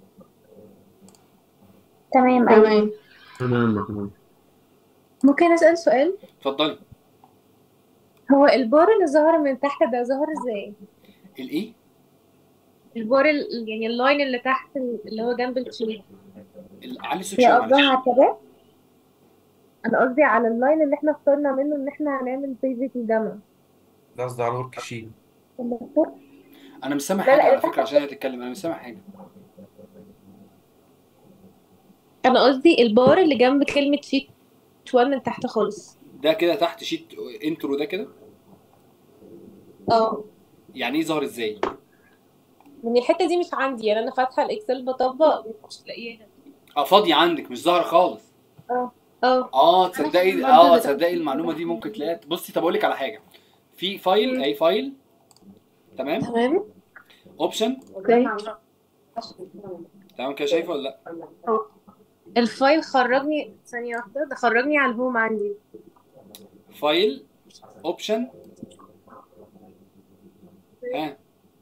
Speaker 2: تمام.
Speaker 11: تمام.
Speaker 4: ممكن أسأل سؤال؟
Speaker 1: اتفضلي.
Speaker 4: هو البار اللي ظهر من تحت ده ظهر ازاي؟
Speaker 1: الايه؟
Speaker 4: البار يعني اللاين اللي تحت اللي هو جنب الشيت.
Speaker 1: علي الصوت شويه معلش.
Speaker 4: قصدها كده؟ انا قصدي على اللاين اللي احنا اخترنا منه ان احنا هنعمل بيزك الجمع.
Speaker 12: ده قصدي على الورك شيت.
Speaker 1: انا مش سامع حاجه على فكره عشان هي تتكلم، انا مش سامع حاجه.
Speaker 4: انا قصدي البار اللي جنب كلمه شيت 1 من تحت خالص.
Speaker 1: ده كده تحت شيت انترو ده كده؟ يعني ايه ظهر ازاي؟
Speaker 4: من الحته دي مش عندي، يعني انا فاتحه الاكسل بطبق مش لاقياها.
Speaker 1: فاضيه عندك مش ظاهره خالص. تصدقي المعلومه دي ممكن تلاقيها. بصي طب اقول لك على حاجه، في فايل اي فايل. تمام. اوبشن. تمام كده شايفه ولا لا؟
Speaker 4: الفايل خرجني ثانيه واحده، ده خرجني على الهوم عندي.
Speaker 1: فايل اوبشن. ها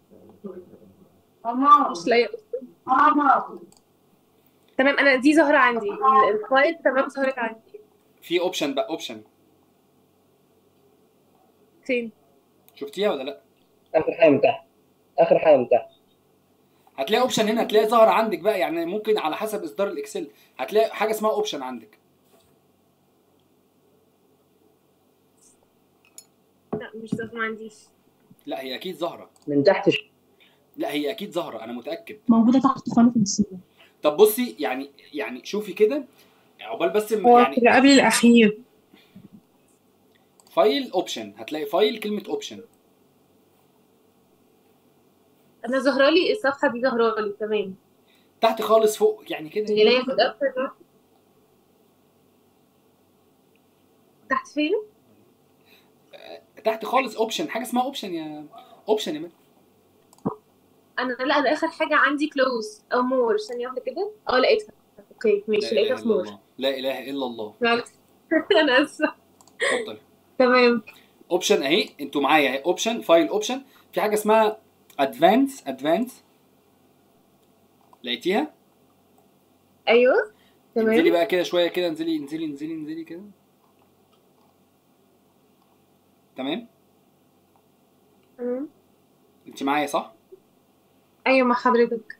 Speaker 4: مش لاقيه. تمام انا دي ظاهره عندي الفايل. تمام ظهرت عندي.
Speaker 1: في اوبشن بقى، اوبشن
Speaker 4: فين؟
Speaker 1: شفتيها ولا لا؟
Speaker 10: اخر حاجه من تحت.
Speaker 1: هتلاقي اوبشن هنا، هتلاقي ظاهر عندك بقى، يعني ممكن على حسب اصدار الاكسل هتلاقي حاجه اسمها اوبشن عندك.
Speaker 4: لا مش ما عنديش.
Speaker 1: لا هي اكيد ظاهره
Speaker 10: من تحت
Speaker 1: لا هي اكيد ظاهره، انا متاكد.
Speaker 6: موجودة تحت خالص في الصورة.
Speaker 1: طب بصي يعني شوفي كده عقبال بس
Speaker 5: هو
Speaker 1: يعني
Speaker 5: اللي قبل الأخير.
Speaker 1: فايل اوبشن، هتلاقي فايل كلمه اوبشن.
Speaker 4: انا ظهرالي الصفحه دي، ظهرالي تمام
Speaker 1: تحت خالص فوق يعني كده.
Speaker 4: هي ليا متأكد. تحت فين؟
Speaker 1: تحت خالص اوبشن، حاجه اسمها اوبشن يا اوبشن يا مان.
Speaker 4: انا اخر حاجه عندي كلوز او مور. ثانيه واحده كده. لقيتها. اوكي ماشي، لقيتها في مور.
Speaker 1: لا اله الا الله.
Speaker 4: انا اسفه.
Speaker 1: اتفضل.
Speaker 4: تمام.
Speaker 1: اوبشن اهي، انتوا معايا اهي، اوبشن فايل اوبشن، في حاجه اسمها ادفانس. لقيتيها؟
Speaker 4: ايوه تمام.
Speaker 1: انزلي بقى كده شويه كده، انزلي كده. تمام. انت معايا صح؟
Speaker 4: ايوه مع حضرتك.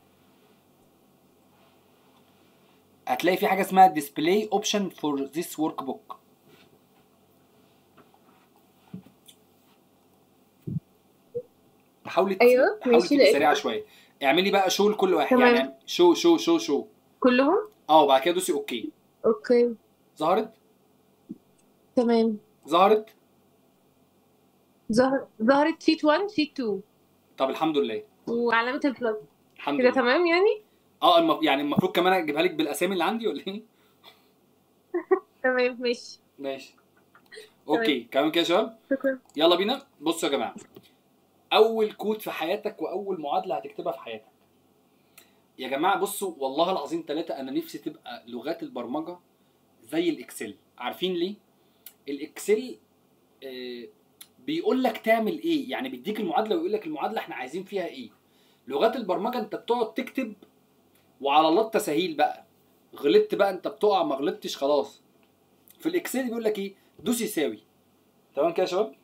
Speaker 1: هتلاقي في حاجه اسمها display option for this workbook. حاولي تبقي سريعه شويه. اعملي بقى شو لكل واحد.
Speaker 4: تمام.
Speaker 1: يعني شو
Speaker 4: كلهم.
Speaker 1: وبعد كده دوسي اوكي. ظهرت
Speaker 4: تمام.
Speaker 1: ظهرت
Speaker 4: ظهرت شيت 1 شيت 2.
Speaker 1: طب الحمد لله.
Speaker 4: وعلامه البلس
Speaker 1: الحمد
Speaker 4: كده
Speaker 1: لله.
Speaker 4: تمام يعني.
Speaker 1: يعني المفروض كمان اجيبها لك بالاسامي اللي عندي ولا ايه؟
Speaker 4: تمام ماشي.
Speaker 1: اوكي كمان كده يا شباب.
Speaker 4: شكرا.
Speaker 1: يلا بينا. بصوا يا جماعه، اول كود في حياتك واول معادله هتكتبها في حياتك يا جماعه، بصوا والله العظيم 3 انا نفسي تبقى لغات البرمجه زي الاكسل. عارفين ليه؟ الاكسل بيقول لك تعمل ايه، يعني بيديك المعادله ويقول لك المعادله احنا عايزين فيها ايه. لغات البرمجه انت بتقعد تكتب وعلى الله التسهيل بقى، غلطت بقى انت بتقع، ما غلطتش خلاص. في الاكسل بيقول لك ايه؟ دوس يساوي. تمام كده يا شباب؟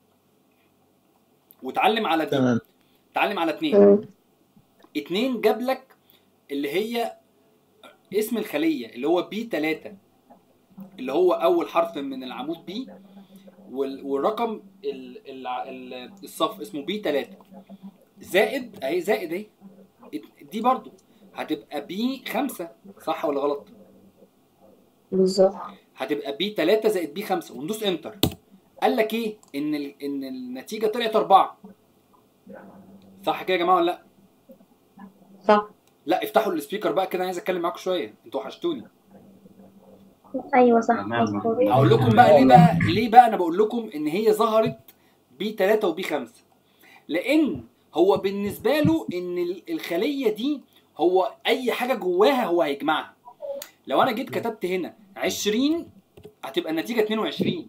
Speaker 1: وتعلم على دي. تعلم على 2 جاب لك اللي هي اسم الخليه اللي هو B3، اللي هو اول حرف من العمود B، والرقم الصف اسمه B3 زائد اهي دي برضو هتبقى B5. صح ولا غلط؟
Speaker 8: بالظبط.
Speaker 1: هتبقى B3 زائد B5 وندوس انتر. قال لك ايه؟ ان النتيجه طلعت 4. صح كده يا جماعه ولا لا؟
Speaker 8: صح.
Speaker 1: لا افتحوا السبيكر بقى كده، عايز اتكلم معاكم شويه، انتوا وحشتوني.
Speaker 2: ايوه صح.
Speaker 1: اقول لكم بقى ليه بقى انا بقول لكم ان هي ظهرت B3 وB5، لان هو بالنسبه له ان الخليه دي هو اي حاجه جواها هو هيجمعها. لو انا جيت كتبت هنا 20 هتبقى النتيجه 22.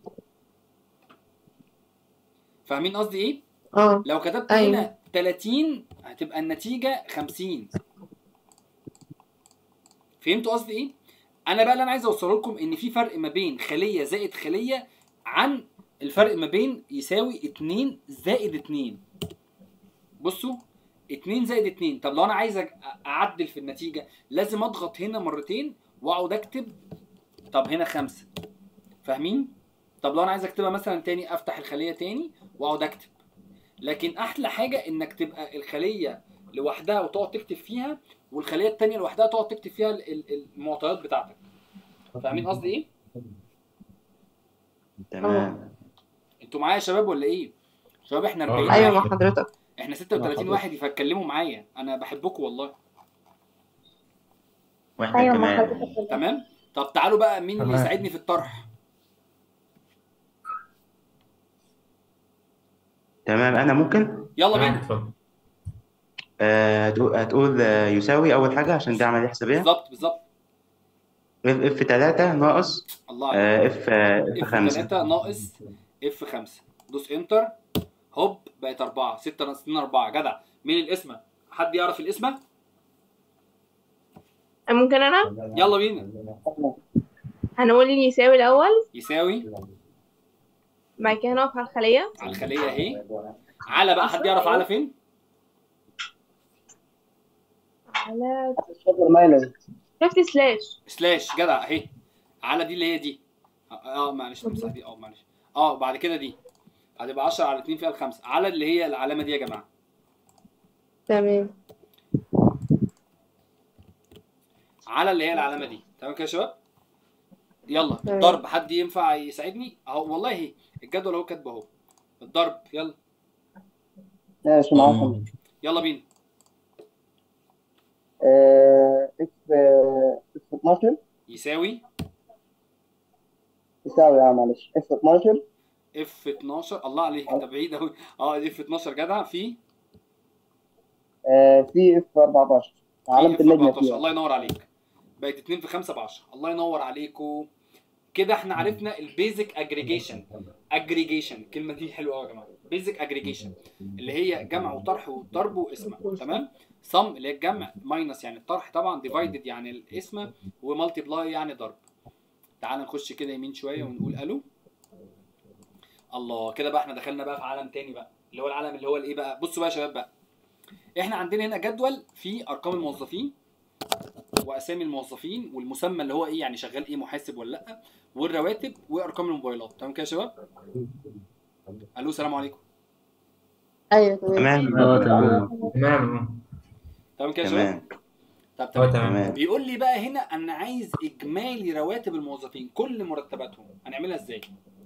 Speaker 1: فاهمين قصدي ايه؟ لو كتبت هنا 30 هتبقى النتيجه 50. فهمتوا قصدي ايه؟ انا بقى اللي انا عايز اوصله لكم ان في فرق ما بين خليه زائد خليه عن الفرق ما بين يساوي 2 زائد 2. بصوا 2 زائد 2. طب لو انا عايز اعدل في النتيجه لازم اضغط هنا مرتين واقعد اكتب. طب هنا 5. فاهمين؟ طب لو انا عايز اكتبها مثلا تاني افتح الخليه تاني واقعد اكتب. لكن احلى حاجه انك تبقى الخليه لوحدها وتقعد تكتب فيها، والخليه الثانيه لوحدها تقعد تكتب فيها المعطيات بتاعتك. فاهمين قصدي ايه؟
Speaker 7: تمام.
Speaker 1: انتوا معايا يا شباب ولا ايه؟ شباب احنا 40
Speaker 8: ايوه مع حضرتك.
Speaker 1: احنا 36 واحد يتكلموا معايا، انا بحبكم والله.
Speaker 7: واحنا كمان.
Speaker 1: تمام؟ طب تعالوا بقى مين اللي يساعدني في الطرح؟
Speaker 7: تمام انا ممكن.
Speaker 1: يلا بينا.
Speaker 7: هتقول يساوي اول حاجه عشان دي عمليه حسابيه.
Speaker 1: بالظبط.
Speaker 7: F3 ناقص F5.
Speaker 1: F3 ناقص F5. دوس انتر. هوب بقت 4. 6 ناقص 2 4. جدع. مين الاسم؟ حد يعرف الاسم؟
Speaker 4: ممكن انا؟
Speaker 1: يلا بينا.
Speaker 4: هنقول يساوي الاول.
Speaker 1: يساوي.
Speaker 4: بعد كده نقف على الخليه.
Speaker 1: على الخليه اهي. على بقى حد يعرف على فين؟
Speaker 4: على
Speaker 10: شاطر ماينس.
Speaker 4: شفت سلاش.
Speaker 1: سلاش جدع اهي. على دي اللي هي دي. معلش نمسح دي. معلش. بعد كده دي هتبقى 10 على 2 فيها ال5. على اللي هي العلامه دي يا جماعه.
Speaker 8: تمام.
Speaker 1: على اللي هي العلامه دي. تمام كده يا شباب؟ يلا
Speaker 8: تمام.
Speaker 1: الضرب، حد ينفع يساعدني؟ اهو والله اهي الجدول اهو كاتبه اهو. الضرب يلا.
Speaker 10: ماشي معاكم.
Speaker 1: يلا بينا.
Speaker 10: اكس 12
Speaker 1: يساوي
Speaker 10: معلش اف 12
Speaker 1: اف 12. الله عليك انت بعيد قوي. اف 12 جدع. في
Speaker 10: في اف 14 علامة
Speaker 1: اف
Speaker 10: اللجنة
Speaker 1: 14.
Speaker 10: فيها.
Speaker 1: الله ينور عليك. بقت 2 في 5 ب 10. الله ينور عليكم. كده احنا عرفنا البيزك اجريجيشن. الكلمه دي حلوه قوي يا جماعه. بيزك اجريجيشن اللي هي جمع وطرح وضرب وقسمه. تمام. صم اللي هي الجمع، ماينس يعني الطرح طبعا، ديفايدد يعني القسمه، ومالتيبلاي يعني ضرب. تعال نخش كده يمين شويه ونقول الو. الله كده بقى احنا دخلنا بقى في عالم تاني بقى، اللي هو العالم اللي هو الايه بقى. بصوا بقى يا شباب بقى، احنا عندنا هنا جدول فيه ارقام الموظفين واسامي الموظفين والمسمى اللي هو ايه، يعني شغال ايه، محاسب ولا لا، والرواتب وارقام الموبايلات. تمام كده يا شباب؟ الو السلام عليكم.
Speaker 8: ايوه تمام.
Speaker 1: تمام كده يا شباب؟ طب تمام. بيقول لي بقى هنا انا عايز اجمالي رواتب الموظفين، كل مرتباتهم. هنعملها ازاي؟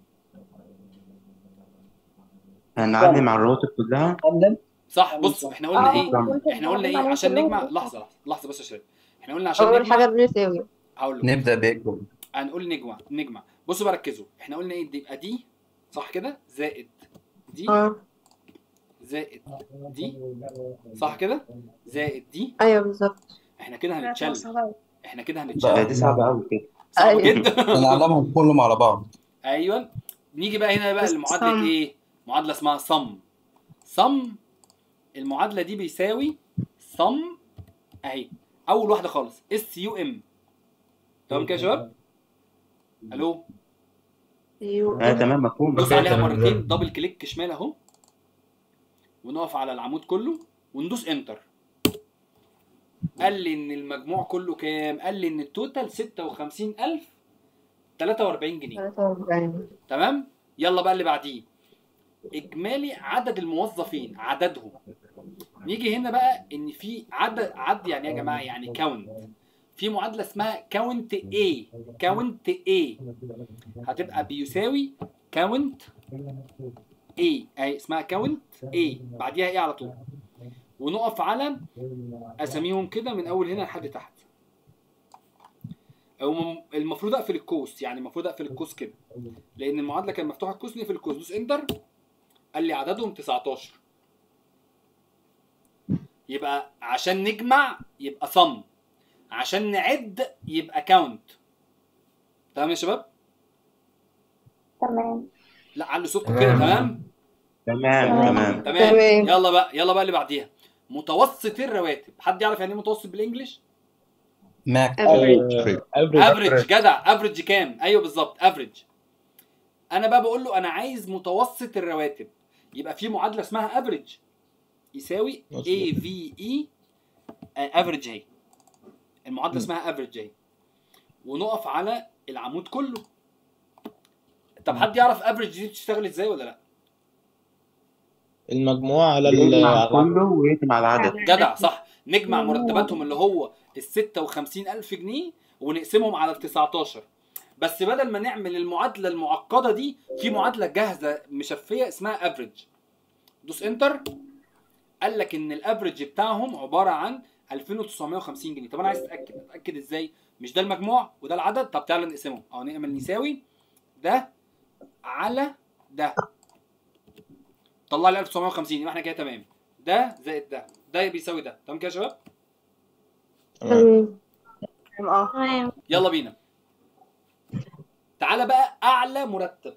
Speaker 7: هنعلم على الرواتب كلها.
Speaker 1: صح. بص احنا قلنا ايه عشان نجمع. لحظه بس يا شباب. احنا قلنا عشان
Speaker 8: اول
Speaker 1: نجمع.
Speaker 8: حاجه بنساوي.
Speaker 1: هقول لكم
Speaker 12: نبدأ بإيه؟
Speaker 1: هنقول نجمع. بصوا بقى ركزوا. احنا قلنا ايه؟ يبقى دي صح كده زائد دي زائد دي صح كده زائد دي.
Speaker 8: ايوه بالظبط.
Speaker 1: احنا كده هنتشل.
Speaker 7: ده دي صعبة قوي كده.
Speaker 1: صعب جدا.
Speaker 12: هنعلمهم كلهم على بعض.
Speaker 1: ايوه. نيجي بقى هنا بقى لمعادله ايه؟ معادله اسمها صم. المعادله دي بيساوي صم اهي. اول واحده خالص SUM. تمام كده يا شباب؟ الو.
Speaker 7: تمام مفهوم.
Speaker 1: ندوس عليها مرتين دبل كليك شمال اهو، ونقف على العمود كله وندوس انتر. قال لي ان المجموع كله كام؟ قال لي ان التوتال 56,043 جنيه.
Speaker 8: 43.
Speaker 1: تمام. يلا بقى اللي بعديه اجمالي عدد الموظفين، عددهم. نيجي هنا بقى ان في عد يعني يا جماعه يعني كاونت. في معادله اسمها كاونت A هتبقى بيساوي كاونت A اهي، اسمها كاونت A بعديها ايه على طول، ونقف على اساميهم كده من اول هنا لحد تحت. او المفروض اقفل القوس، يعني المفروض اقفل القوس كده لان المعادله كان مفتوحه القوس. نقفل القوس، دوس انتر. قال لي عددهم 19. يبقى عشان نجمع يبقى صم، عشان نعد يبقى كاونت. تمام يا شباب؟
Speaker 2: تمام.
Speaker 1: لا علوا صوتكم كده.
Speaker 7: تمام.
Speaker 1: يلا بقى اللي بعديها متوسط الرواتب. حد يعرف يعني ايه متوسط بالانجلش؟ افريج. جدع. افريج كام؟ ايوه بالظبط افريج. انا بقى بقول له انا عايز متوسط الرواتب، يبقى في معادله اسمها افريج يساوي AVE افريج اهي. المعادله اسمها افريج اهي، ونقف على العمود كله. طب حد يعرف افريج دي بتشتغل ازاي ولا لا؟
Speaker 9: المجموع على
Speaker 7: كله ويقسم على العدد.
Speaker 1: جدع صح. نجمع مرتباتهم اللي هو ال 56,000 جنيه ونقسمهم على ال 19. بس بدل ما نعمل المعادله المعقده دي، في معادله جاهزه مشفيه اسمها افريج. دوس انتر. قال لك ان الافريج بتاعهم عباره عن 2950 جنيه. طب انا عايز اتاكد ازاي؟ مش ده المجموع وده العدد؟ طب تعالى نقسمهم او نعمل يساوي ده على ده. طلع لي 1950. يبقى احنا كده تمام. ده زائد ده بيساوي ده. تمام كده يا شباب؟
Speaker 2: تمام.
Speaker 1: يلا بينا. تعالى بقى اعلى مرتب.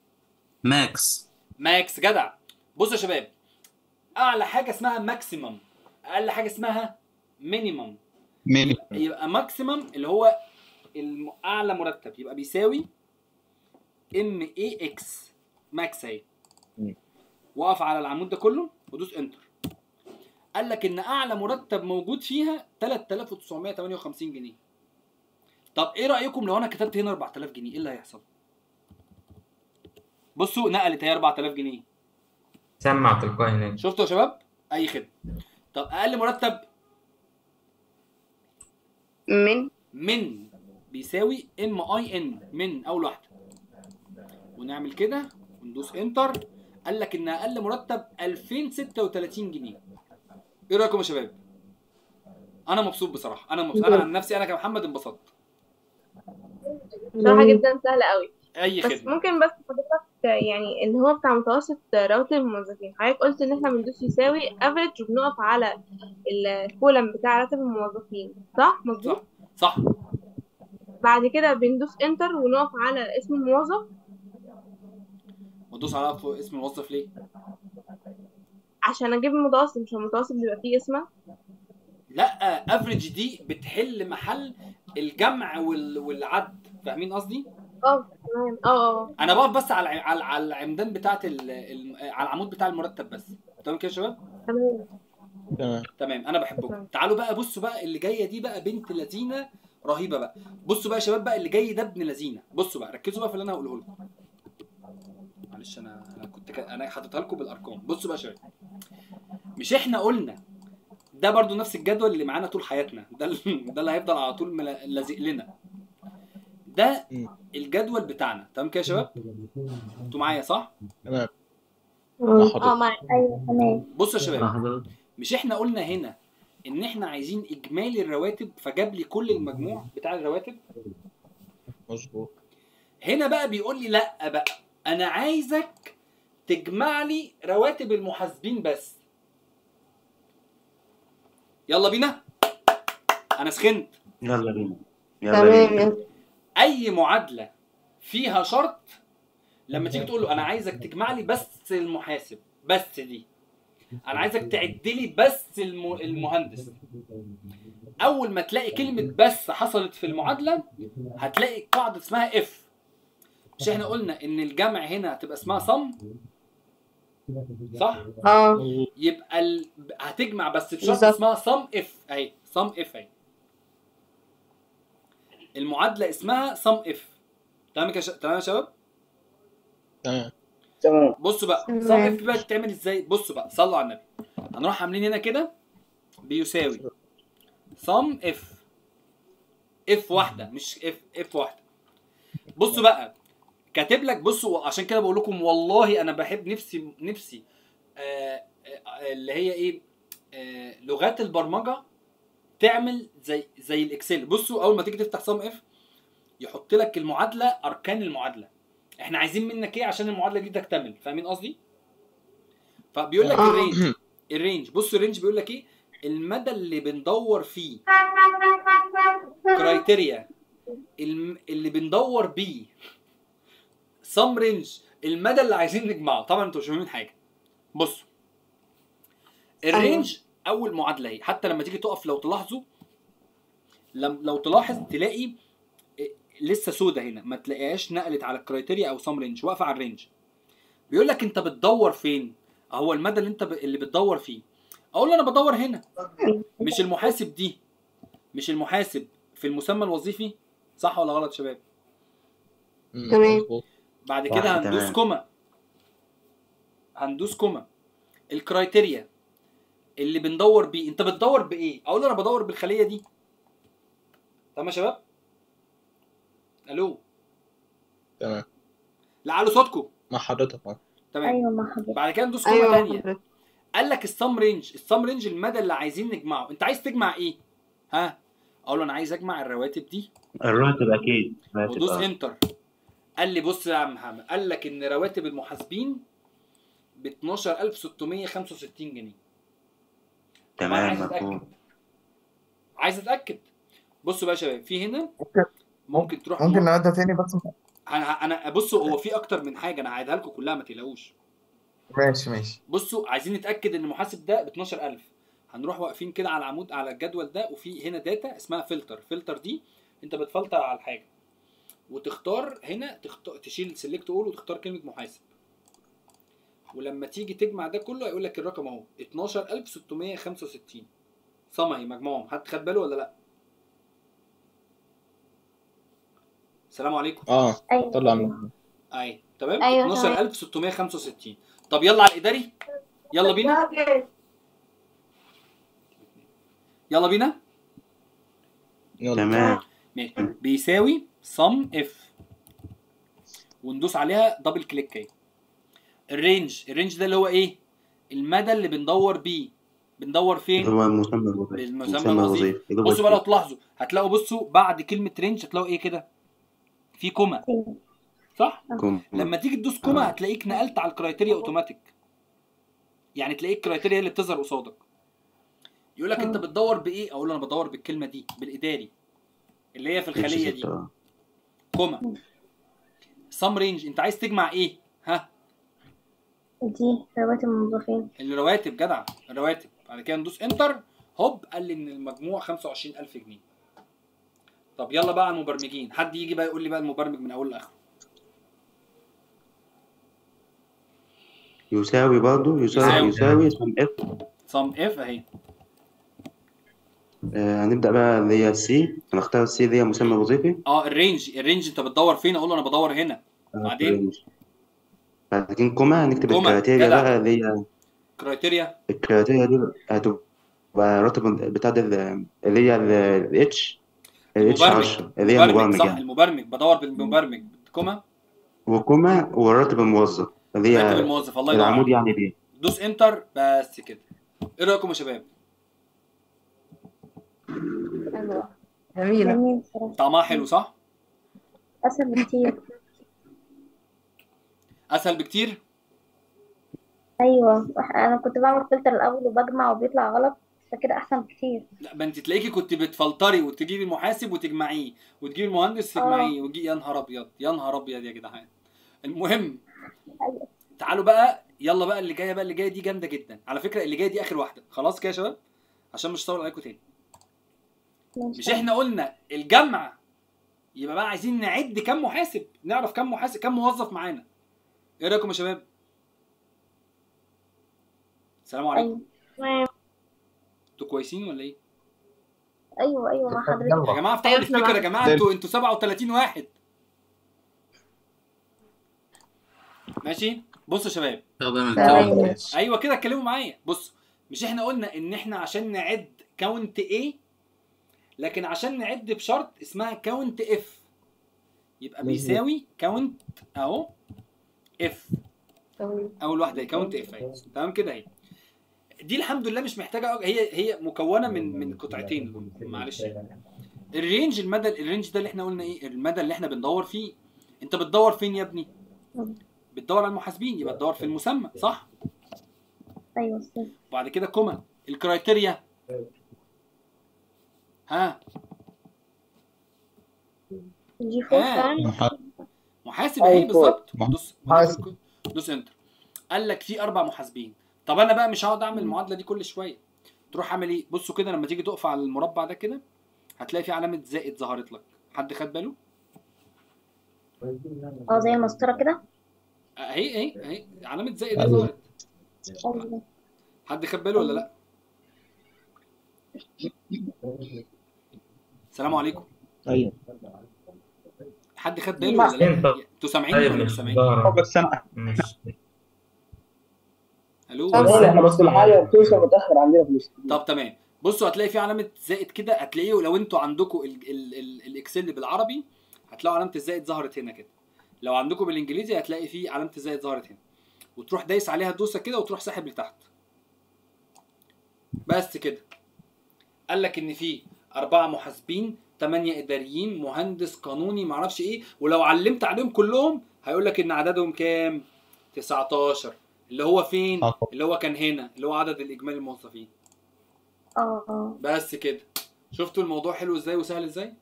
Speaker 1: ماكس جدع. بصوا يا شباب، اعلى حاجه اسمها ماكسيمم، اقل حاجه اسمها مينيمم. يبقى ماكسيمم اللي هو اعلى مرتب يبقى بيساوي MAX ماكس اهي. واقف على العمود ده كله ودوس انتر. قال لك ان اعلى مرتب موجود فيها 3958 جنيه. طب ايه رايكم لو انا كتبت هنا 4000 جنيه ايه اللي هيحصل؟ بصوا نقلت هي 4000 جنيه.
Speaker 13: سمع تلقائي هناك.
Speaker 1: شفتوا يا شباب؟ اي خدمه. طب اقل مرتب من بيساوي MIN من اول واحده، ونعمل كده وندوس انتر. قال لك ان اقل مرتب 2036 جنيه. ايه رايكم يا شباب؟ انا مبسوط بصراحه، انا مبسوط، انا عن نفسي انا كمحمد انبسطت.
Speaker 4: بصراحة جدا سهلة قوي.
Speaker 1: اي
Speaker 4: بس
Speaker 1: خدمه.
Speaker 4: ممكن بس حضرتك يعني اللي هو بتاع متوسط رواتب الموظفين، حضرتك قلت ان احنا بندوس يساوي افريج وبنقف على الكولم بتاع راتب الموظفين، صح؟ مظبوط؟
Speaker 1: صح.
Speaker 4: بعد كده بندوس انتر ونقف على اسم الموظف.
Speaker 1: وندوس على اسم الموظف ليه؟
Speaker 4: عشان اجيب المتوسط، مش المتوسط بيبقى فيه اسمه؟
Speaker 1: لا، افريج دي بتحل محل الجمع والعد، فاهمين قصدي؟
Speaker 4: تمام.
Speaker 1: انا بقف بس على العمدان بتاعت على العمود بتاع المرتب بس. تمام كده يا شباب؟ تمام. انا بحبكم. تعالوا بقى بصوا بقى اللي جايه دي بقى بنت لذينه رهيبه بقى. بصوا بقى يا شباب بقى اللي جاي ده ابن لذينه. بصوا بقى ركزوا بقى في اللي انا هقوله لكم. معلش انا كنت انا حاططها لكم بالارقام. بصوا بقى يا شباب، مش احنا قلنا ده برضو نفس الجدول اللي معانا طول حياتنا، ده اللي هيفضل على طول لازق لنا، ده الجدول بتاعنا. تمام كده يا شباب؟ انتوا معايا صح؟
Speaker 12: تمام.
Speaker 2: معايا. ايوه تمام.
Speaker 1: بصوا يا شباب، مش احنا قلنا هنا ان احنا عايزين اجمالي الرواتب، فجاب لي كل المجموع بتاع الرواتب.
Speaker 12: مظبوط.
Speaker 1: هنا بقى بيقول لي لا بقى انا عايزك تجمع لي رواتب المحاسبين بس. يلا بينا، انا سخنت.
Speaker 7: يلا بينا.
Speaker 8: تمام.
Speaker 1: اي معادله فيها شرط لما تيجي تقول له انا عايزك تجمع لي بس المحاسب، بس دي انا عايزك تعد لي بس المهندس. اول ما تلاقي كلمه بس حصلت في المعادله هتلاقي قاعده اسمها اف. مش احنا قلنا ان الجمع هنا هتبقى اسمها صم، صح؟ يبقى هتجمع بس بشرط اسمها صم اف اهي. صم اف اهي، المعادله اسمها صم اف. تمام تمام يا شباب؟
Speaker 10: تمام.
Speaker 1: بصوا بقى صم اف بقى بتتعمل ازاي؟ بصوا بقى صلوا على النبي. هنروح عاملين هنا كده بيساوي صم اف واحده، مش اف واحده. بصوا بقى كاتب لك، بصوا عشان كده بقول لكم والله انا بحب نفسي اللي هي ايه، لغات البرمجه تعمل زي الاكسل. بصوا اول ما تيجي تفتح صم اف يحط لك المعادله، اركان المعادله، احنا عايزين منك ايه عشان المعادله دي تكتمل، فاهمين قصدي؟ فبيقول لك الرينج. بصوا الرينج بيقول لك ايه، المدى اللي بندور فيه كرايتيريا اللي بندور بيه سم رينج، المدى اللي عايزين نجمعه. طبعا انتوا مش فاهمين حاجه. بصوا الرينج اول معادله اهي، حتى لما تيجي تقف لو تلاحظوا، لو تلاحظ تلاقي لسه سودا هنا، ما تلاقيهاش نقلت على الكرايتيريا او سم رينج، واقفه على الرينج. بيقول لك انت بتدور فين؟ هو المدى اللي انت اللي بتدور فيه. اقول له انا بدور هنا. مش المحاسب دي، مش المحاسب في المسمى الوظيفي، صح ولا غلط يا شباب؟
Speaker 8: تمام.
Speaker 1: بعد كده هندوس كوما الكرايتيريا اللي بندور بيه. انت بتدور بايه؟ اقول له انا بدور بالخليه دي. تمام يا شباب؟ الو
Speaker 12: تمام.
Speaker 1: لعلوا صوتكم
Speaker 12: مع حضرتك.
Speaker 1: تمام.
Speaker 2: ايوه مع حضرتك.
Speaker 1: بعد كده ندوس كوما ثانيه. قال لك السم رينج المدى اللي عايزين نجمعه. انت عايز تجمع ايه؟ ها؟ اقول له انا عايز اجمع الرواتب دي.
Speaker 7: الراتب اكيد.
Speaker 1: ودوس انتر. قال لي بص يا عم محمد، قال لك ان رواتب المحاسبين ب 12665 جنيه.
Speaker 7: تمام.
Speaker 1: عايز اتاكد. بصوا بقى يا شباب، في هنا ممكن تروح
Speaker 11: ممكن نعيدها تاني بس.
Speaker 1: انا بصوا هو في اكتر من حاجه، انا هعيدها لكم كلها ما تقلقوش.
Speaker 11: ماشي.
Speaker 1: بصوا عايزين نتاكد ان المحاسب ده ب 12000. هنروح واقفين كده على العمود على الجدول ده، وفي هنا داتا اسمها فلتر دي انت بتفلتر على الحاجه وتختار هنا، تشيل سيلكت اول وتختار كلمه محاسب. ولما تيجي تجمع ده كله هيقول لك الرقم اهو 12665. صم اهي مجموعهم، حد خد باله ولا لا؟ السلام عليكم.
Speaker 12: طلع من
Speaker 1: اي تمام.
Speaker 2: أيوة
Speaker 1: 12665. طب يلا على الاداري، يلا بينا يلا بينا.
Speaker 3: تمام.
Speaker 1: ماشي. بيساوي صم اف وندوس عليها دبل كليك اهي. الرينج ده اللي هو ايه؟ المدى اللي بندور بيه. بندور فين؟
Speaker 3: هو المسمى الوظيفي.
Speaker 1: المسمى الوظيفي. بصوا بقى لو تلاحظوا هتلاقوا، بصوا بعد كلمة رينج هتلاقوا ايه كده؟ في كوما، صح؟ لما تيجي تدوس كوما هتلاقيك نقلت على الكرايتيريا اوتوماتيك. يعني تلاقيك الكرايتيريا اللي بتظهر قصادك. يقول لك انت بتدور بايه؟ اقول له انا بدور بالكلمة دي، بالاداري اللي هي في الخلية دي. كوما. سم رينج انت عايز تجمع ايه؟ ها؟
Speaker 2: دي رواتب الموظفين.
Speaker 1: الرواتب جدع، الرواتب. بعد كده ندوس انتر، هوب قال لي ان المجموع 25000 جنيه. طب يلا بقى على المبرمجين، حد يجي بقى يقول لي بقى المبرمج من اوله لاخره.
Speaker 3: يساوي برضه يساوي صم اف.
Speaker 1: صم اف اهي.
Speaker 3: هنبدأ بقى اللي هي السي. هنختار السي اللي هي مسمى وظيفي.
Speaker 1: الرينج انت بتدور فين؟ اقول له انا بدور هنا. بعدين
Speaker 3: كوما هنكتب الكرايتيريا بقى اللي هي الكرايتيريا دي هتبقى راتب بتاع اللي هي الاتش 10 اللي هي المبرمج.
Speaker 1: صح، المبرمج. بدور بالمبرمج كوما
Speaker 3: وراتب الموظف اللي هي
Speaker 1: راتب الموظف. الله ينور
Speaker 3: العمود يعني بيه.
Speaker 1: دوس انتر بس كده. ايه رايكم يا شباب؟
Speaker 8: جميلة.
Speaker 1: طعمها حلو صح؟
Speaker 2: أسهل بكتير.
Speaker 1: اسهل بكتير.
Speaker 2: أيوة أنا كنت بعمل فلتر الأول وبجمع وبيطلع غلط، فكده أحسن بكتير.
Speaker 1: لا ما انت تلاقيكي كنت بتفلتري وتجيبي المحاسب وتجمعيه وتجيبي المهندس تجمعيه يا نهار ابيض يا نهار ابيض يا جدعان. المهم تعالوا بقى يلا بقى اللي جايه دي جامده جدا على فكره. اللي جايه دي اخر واحده خلاص كده يا شباب عشان مش هطول عليكم تاني. مش احنا قلنا الجمع؟ يبقى بقى عايزين نعد كام محاسب، نعرف كام محاسب كام موظف معانا. ايه رايكم يا شباب؟ السلام عليكم. انتوا كويسين ولا ايه؟
Speaker 2: ايوه مع حضرتك
Speaker 1: يا جماعه. افتحوا السبيكر يا جماعه. انتوا 37 واحد. ماشي. بصوا يا شباب. ايوه كده اتكلموا معايا. بص مش احنا قلنا ان احنا عشان نعد كاونت ايه، لكن عشان نعد بشرط اسمها كاونت اف. يبقى بيساوي كاونت اهو اف. اول واحده هي كاونت اف اهي. تمام كده اهي. دي الحمد لله مش محتاجه هي مكونه من قطعتين. معلش. الرينج الرينج ده اللي احنا قلنا ايه؟ المدى اللي احنا بندور فيه. انت بتدور فين يا ابني؟ بتدور على المحاسبين، يبقى تدور في المسمى صح؟
Speaker 2: ايوه.
Speaker 1: وبعد كده كوما الكرايتيريا. ها
Speaker 2: جي فور
Speaker 1: محاسب اهي بالظبط. دوس انتر. قال لك في 4 محاسبين. طب انا بقى مش هقعد اعمل المعادله دي كل شويه. تروح اعمل ايه؟ بصوا كده لما تيجي تقف على المربع ده كده هتلاقي في علامه زائد ظهرت لك. حد خد باله؟
Speaker 2: زي المسطره كده
Speaker 1: اهي علامه زائد ظهرت. حد خد باله ولا لا؟ السلام عليكم.
Speaker 12: ايوه.
Speaker 1: حد خد باله ولا لا؟ انتوا سامعيني ولا مش سامعيني؟
Speaker 9: بس انا
Speaker 1: الو.
Speaker 10: احنا بس الحاجه بتوصل متاخر عندنا في الاستوديو.
Speaker 1: طب تمام. بصوا هتلاقي في علامه زائد كده. هتلاقيه لو انتوا عندكم الاكسل بالعربي هتلاقوا علامه الزائد ظهرت هنا كده. لو عندكم بالانجليزي هتلاقي في علامه الزائد ظهرت هنا. وتروح دايس عليها دوسه كده وتروح ساحب لتحت. بس كده. قال لك ان في 4 محاسبين، 8 اداريين، مهندس قانوني معرفش ايه، ولو علمت عليهم كلهم هيقول لك ان عددهم كام؟ 19. اللي هو فين؟ اللي هو كان هنا، اللي هو عدد الاجمالي الموظفين. بس كده. شفتوا الموضوع حلو ازاي وسهل ازاي؟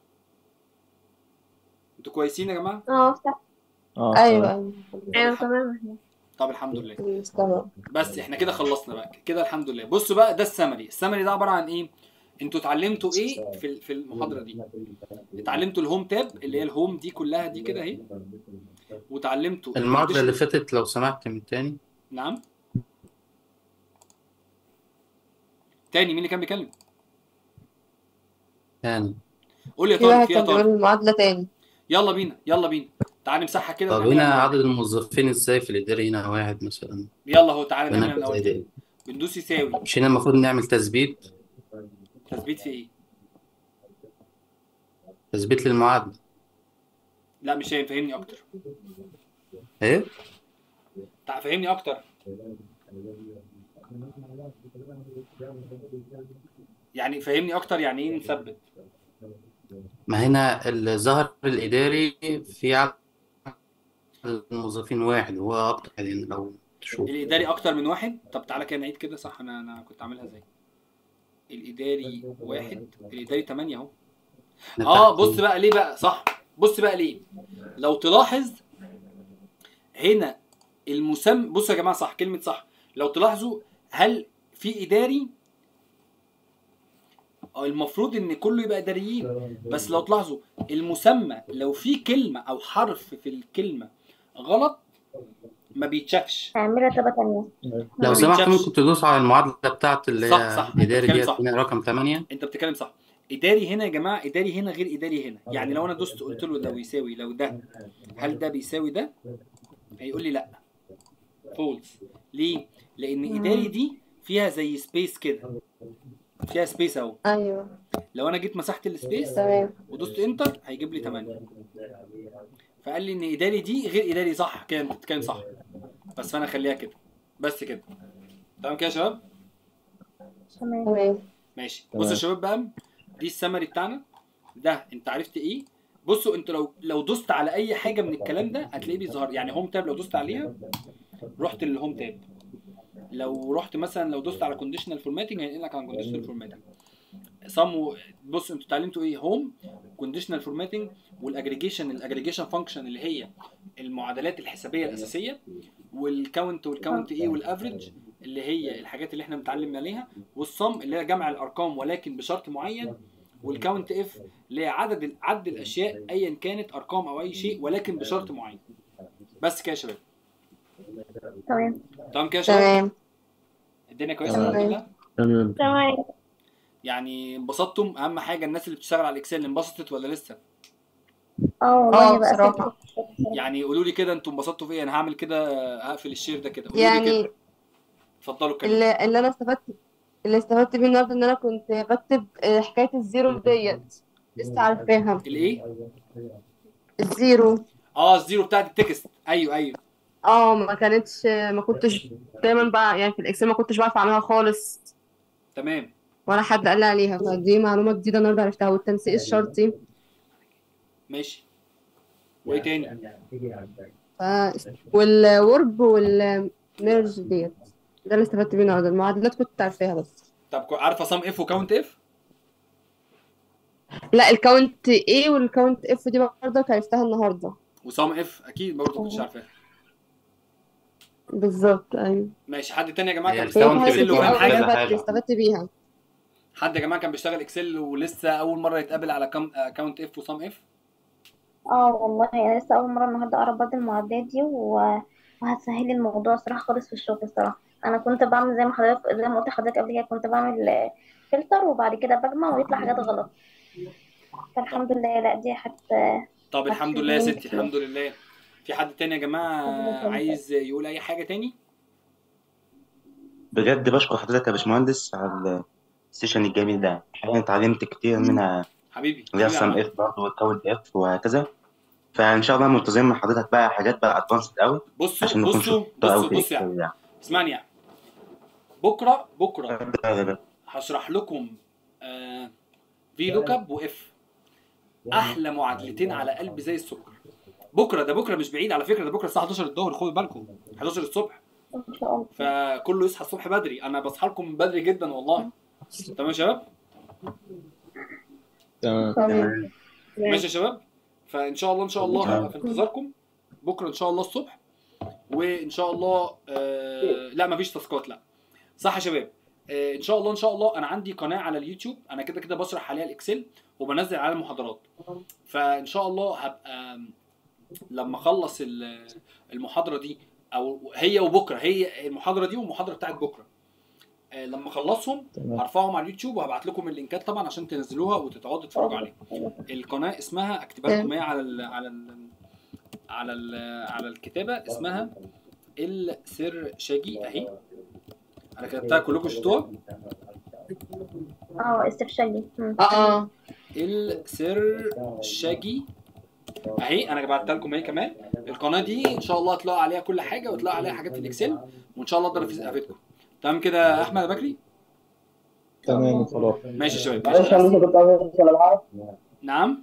Speaker 1: انتوا كويسين يا جماعه؟
Speaker 8: ايوه
Speaker 2: تمام.
Speaker 1: طب الحمد لله. بس احنا كده خلصنا بقى كده الحمد لله. بصوا بقى ده السمري ده عباره عن ايه؟ انتوا اتعلمتوا ايه في المحاضره دي؟ اتعلمتوا الهوم تاب اللي هي الهوم دي كلها دي كده اهي. واتعلمتوا
Speaker 13: المحاضره اللي فاتت لو سمحت من تاني.
Speaker 1: نعم تاني، مين اللي كان بيتكلم؟
Speaker 14: تاني.
Speaker 1: قول لي يا
Speaker 8: في
Speaker 1: طارق،
Speaker 8: واحد
Speaker 1: في يا
Speaker 8: كان بيقول
Speaker 1: طارق.
Speaker 8: المعادلة تاني.
Speaker 1: يلا بينا يلا بينا، تعالى نمسحها كده
Speaker 14: طب
Speaker 1: ونعملها
Speaker 14: هنا
Speaker 1: من
Speaker 14: عدد
Speaker 1: اول.
Speaker 14: الموظفين ازاي في الإداري؟ هنا واحد مثلا.
Speaker 1: يلا اهو تعالى
Speaker 14: هنا
Speaker 1: نعملها من اول
Speaker 14: زي
Speaker 1: تاني.
Speaker 14: ده.
Speaker 1: بندوس يساوي.
Speaker 14: مش هنا المفروض نعمل تثبيت؟
Speaker 1: تثبيت في ايه؟
Speaker 14: تثبيت للمعادلة.
Speaker 1: لا مش فاهم، فهمني اكتر.
Speaker 14: ايه؟
Speaker 1: فهمني اكتر. يعني فهمني اكتر، يعني ايه نثبت؟
Speaker 14: ما هنا الظهر الإداري في عدد الموظفين واحد، هو أكتر يعني لو تشوف.
Speaker 1: الاداري اكتر من واحد. طب تعالى كده نعيد كده صح، انا كنت عاملها ازاي؟ الاداري واحد، الاداري 8 اهو. بص بقى ليه بقى صح، بص بقى ليه. لو تلاحظ هنا المسمى، بصوا يا جماعه صح، كلمه صح. لو تلاحظوا هل في اداري، المفروض ان كله يبقى اداريين، بس لو تلاحظوا المسمى لو في كلمه او حرف في الكلمه غلط ما بيتشافش.
Speaker 2: اعملها تبقى تانية.
Speaker 14: لو سمحت ممكن تدوس على المعادلة بتاعت اللي
Speaker 1: صح
Speaker 14: هي
Speaker 1: صح،
Speaker 14: إداري ديت هنا رقم 8.
Speaker 1: انت بتتكلم صح. اداري هنا يا جماعه، اداري هنا غير اداري هنا. يعني لو انا دوست قلت له لو يساوي، لو ده، هل ده بيساوي ده؟ هيقول لي لا، فولس. ليه؟ لان اداري دي فيها زي سبيس كده، فيها سبيس اهو.
Speaker 8: ايوه.
Speaker 1: لو انا جيت مسحت السبيس
Speaker 8: تمام
Speaker 1: ودوست انتر هيجيب لي 8. فقال لي ان اداري دي غير اداري. صح كده، انت بتتكلم صح، بس فانا اخليها كده بس كده. تمام كده يا شباب؟
Speaker 8: تمام
Speaker 1: ماشي. بصوا يا شباب بقى، دي السمري بتاعنا ده. انت عرفت ايه؟ بصوا انتوا لو دوست على اي حاجه من الكلام ده هتلاقيه بيظهر. يعني هوم تاب لو دوست عليها رحت للهوم تاب. لو رحت مثلا لو دوست على كونديشنال فورماتنج هينقل لك على كونديشنال فورماتنج. صموا. بصوا انتوا اتعلمتوا ايه؟ هوم، كونديشنال فورماتنج، الاجريجيشن فانكشن اللي هي المعادلات الحسابيه الاساسيه، والكاونت ايه، والافريج اللي هي الحاجات اللي احنا بنتعلم عليها، والصم اللي هي جمع الارقام ولكن بشرط معين، والكاونت اف اللي هي عدد الاشياء ايا كانت ارقام او اي شيء ولكن بشرط معين. بس كده يا شباب.
Speaker 2: تمام
Speaker 1: تمام كده يا شباب؟
Speaker 8: تمام.
Speaker 1: الدنيا كويسه الحمد لله.
Speaker 2: تمام.
Speaker 1: يعني انبسطتم؟ اهم حاجه الناس اللي بتشتغل على الاكسل انبسطت ولا لسه؟
Speaker 2: والله بقى
Speaker 8: بصراحة.
Speaker 1: يعني قولوا لي كده انتوا انبسطتوا في ايه؟ انا هعمل كده، هقفل الشير ده كده. قولوا لي
Speaker 8: يعني
Speaker 1: كده. اتفضلوا اتكلموا.
Speaker 8: اللي انا استفدت بيه النهارده ان انا كنت بكتب حكاية الزيرو ديت لسه عارفاها.
Speaker 1: الايه؟
Speaker 8: الزيرو.
Speaker 1: الزيرو بتاعت التكست. ايوه
Speaker 8: ما كنتش دايما بقى يعني في الاكسل ما كنتش بعرف اعملها خالص.
Speaker 1: تمام.
Speaker 8: ولا حد قال لي عليها، فدي معلومة جديدة النهارده عرفتها. والتنسيق الشرطي.
Speaker 1: ماشي. وايه تاني؟
Speaker 8: والورب والميرج ديت ده اللي استفدت بيه النهارده. المعادلات كنت عارفاها بس.
Speaker 1: طب عارفه صم اف وكاونت اف؟
Speaker 8: لا الكاونت ايه والكاونت اف دي برضه عرفتها النهارده.
Speaker 1: وصم اف اكيد برضه كنتش عارفاها.
Speaker 8: بالظبط ايوه.
Speaker 1: ماشي. حد تاني يا جماعه كان
Speaker 14: الكاونت
Speaker 1: بيشتغل اكسل وفاهم حاجه؟
Speaker 8: استفدت بيها.
Speaker 1: حد يا جماعه كان بيشتغل اكسل ولسه اول مره يتقابل على كاونت اف وصم اف؟
Speaker 2: والله انا لسه اول مره النهارده اقرا برضه المعادلات دي وهتسهل لي الموضوع صراحه خالص في الشغل. الصراحه انا كنت بعمل زي ما قلت لحضرتك قبل كده، كنت بعمل فلتر وبعد كده بجمع ويطلع حاجات غلط. فالحمد لله. لا دي
Speaker 1: طب الحمد لله يا ستي، الحمد لله. في حد تاني يا جماعه عايز يقول اي حاجه تاني؟
Speaker 7: بجد بشكر حضرتك يا باشمهندس على السيشن الجميل ده. حقيقة اتعلمت كتير منها.
Speaker 1: حبيبي
Speaker 7: اللي هي السم اف برضه والكاونت اف وهكذا. فان شاء الله منتظرين من حضرتك بقى حاجات بقى ادفانسد قوي.
Speaker 1: بصوا يعني اسمعني يعني. بكره هشرح لكم في لوك اب واف، احلى معادلتين على قلب زي السكر. بكره مش بعيد على فكره، ده بكره الساعه 11 الظهر، خدوا بالكم 11 الصبح. فكله يصحى الصبح بدري، انا بصحى لكم بدري جدا والله. تمام يا شباب؟
Speaker 12: تمام.
Speaker 1: ماشي يا شباب. فان شاء الله هبقى في انتظاركم بكره ان شاء الله الصبح. وان شاء الله لا مفيش تاسكات، لا صح يا شباب. ان شاء الله انا عندي قناه على اليوتيوب، انا كده بشرح عليها الاكسل وبنزل عليها المحاضرات. فان شاء الله هبقى لما اخلص المحاضره دي او هي وبكره، هي المحاضره دي والمحاضره بتاعت بكره. لما اخلصهم هرفعهم على اليوتيوب وهبعت لكم اللينكات طبعا عشان تنزلوها وتقعدوا تتفرجوا عليها. القناه اسمها اكتبها لكم هي على الكتابه، اسمها السرشاجي اهي. انا كتبتها كلكم شفتوها؟
Speaker 2: السرشاجي.
Speaker 1: السرشاجي اهي، انا بعتها لكم اهي. كمان القناه دي ان شاء الله هتلاقوا عليها كل حاجه، وتلاقوا عليها حاجات في الاكسل، وان شاء الله اقدر افيدكم. تمام كده يا احمد يا بكري؟
Speaker 12: تمام خلاص.
Speaker 1: ماشي يا شباب.
Speaker 10: معلش انا لسه كنت عايز اسال حاجه.
Speaker 1: نعم،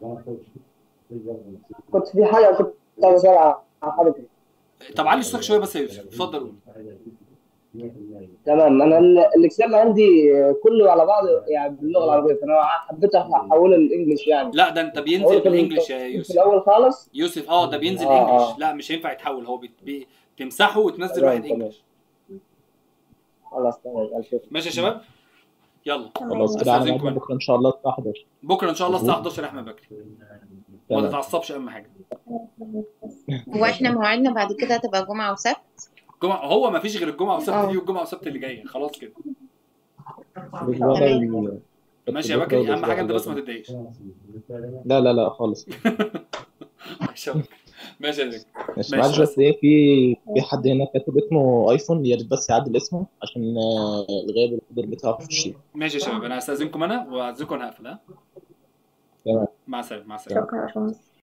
Speaker 10: كنت في حاجه كنت عايز اسالها عن حضرتك.
Speaker 1: طب علي صوتك شويه بس يا يوسف، اتفضل قول.
Speaker 10: تمام. انا الاكسل عندي كله على بعض يعني باللغه العربيه، فانا حبيت احوله للانجلش يعني.
Speaker 1: لا ده انت بينزل بالانجلش يا يوسف.
Speaker 10: في الاول خالص
Speaker 1: يوسف ده بينزل انجلش. لا مش هينفع يتحول، هو تمسحه وتنزل واحد انجلش.
Speaker 10: خلاص تمام.
Speaker 1: ماشي يا شباب، يلا
Speaker 12: خلاص كده على ميعادنا بكره ان شاء الله الساعه 11.
Speaker 1: بكره ان شاء الله الساعه 11 يا احمد بكري. ما تتعصبش اهم حاجه.
Speaker 15: هو احنا موعدنا بعد كده هتبقى جمعه وسبت؟
Speaker 1: جمعه، هو ما فيش غير الجمعه والسبت دي، والجمعه والسبت اللي جايه خلاص كده. ماشي يا بكري، اهم حاجه انت بس ما تتضايقش.
Speaker 12: لا خالص.
Speaker 1: ماشي يا زكي.
Speaker 12: ماشي. معلش بس ايه، في حد هنا كاتب اسمه ايفون، يا ريت بس يعدل اسمه عشان الغياب الحضور بتاعه في الشيء.
Speaker 1: ماشي يا شباب، انا هستاذنكم انا وهعزكم، انا هقفل.
Speaker 12: تمام.
Speaker 1: مع السلامه. مع السلامه.
Speaker 2: شكرا يا باشمهندس.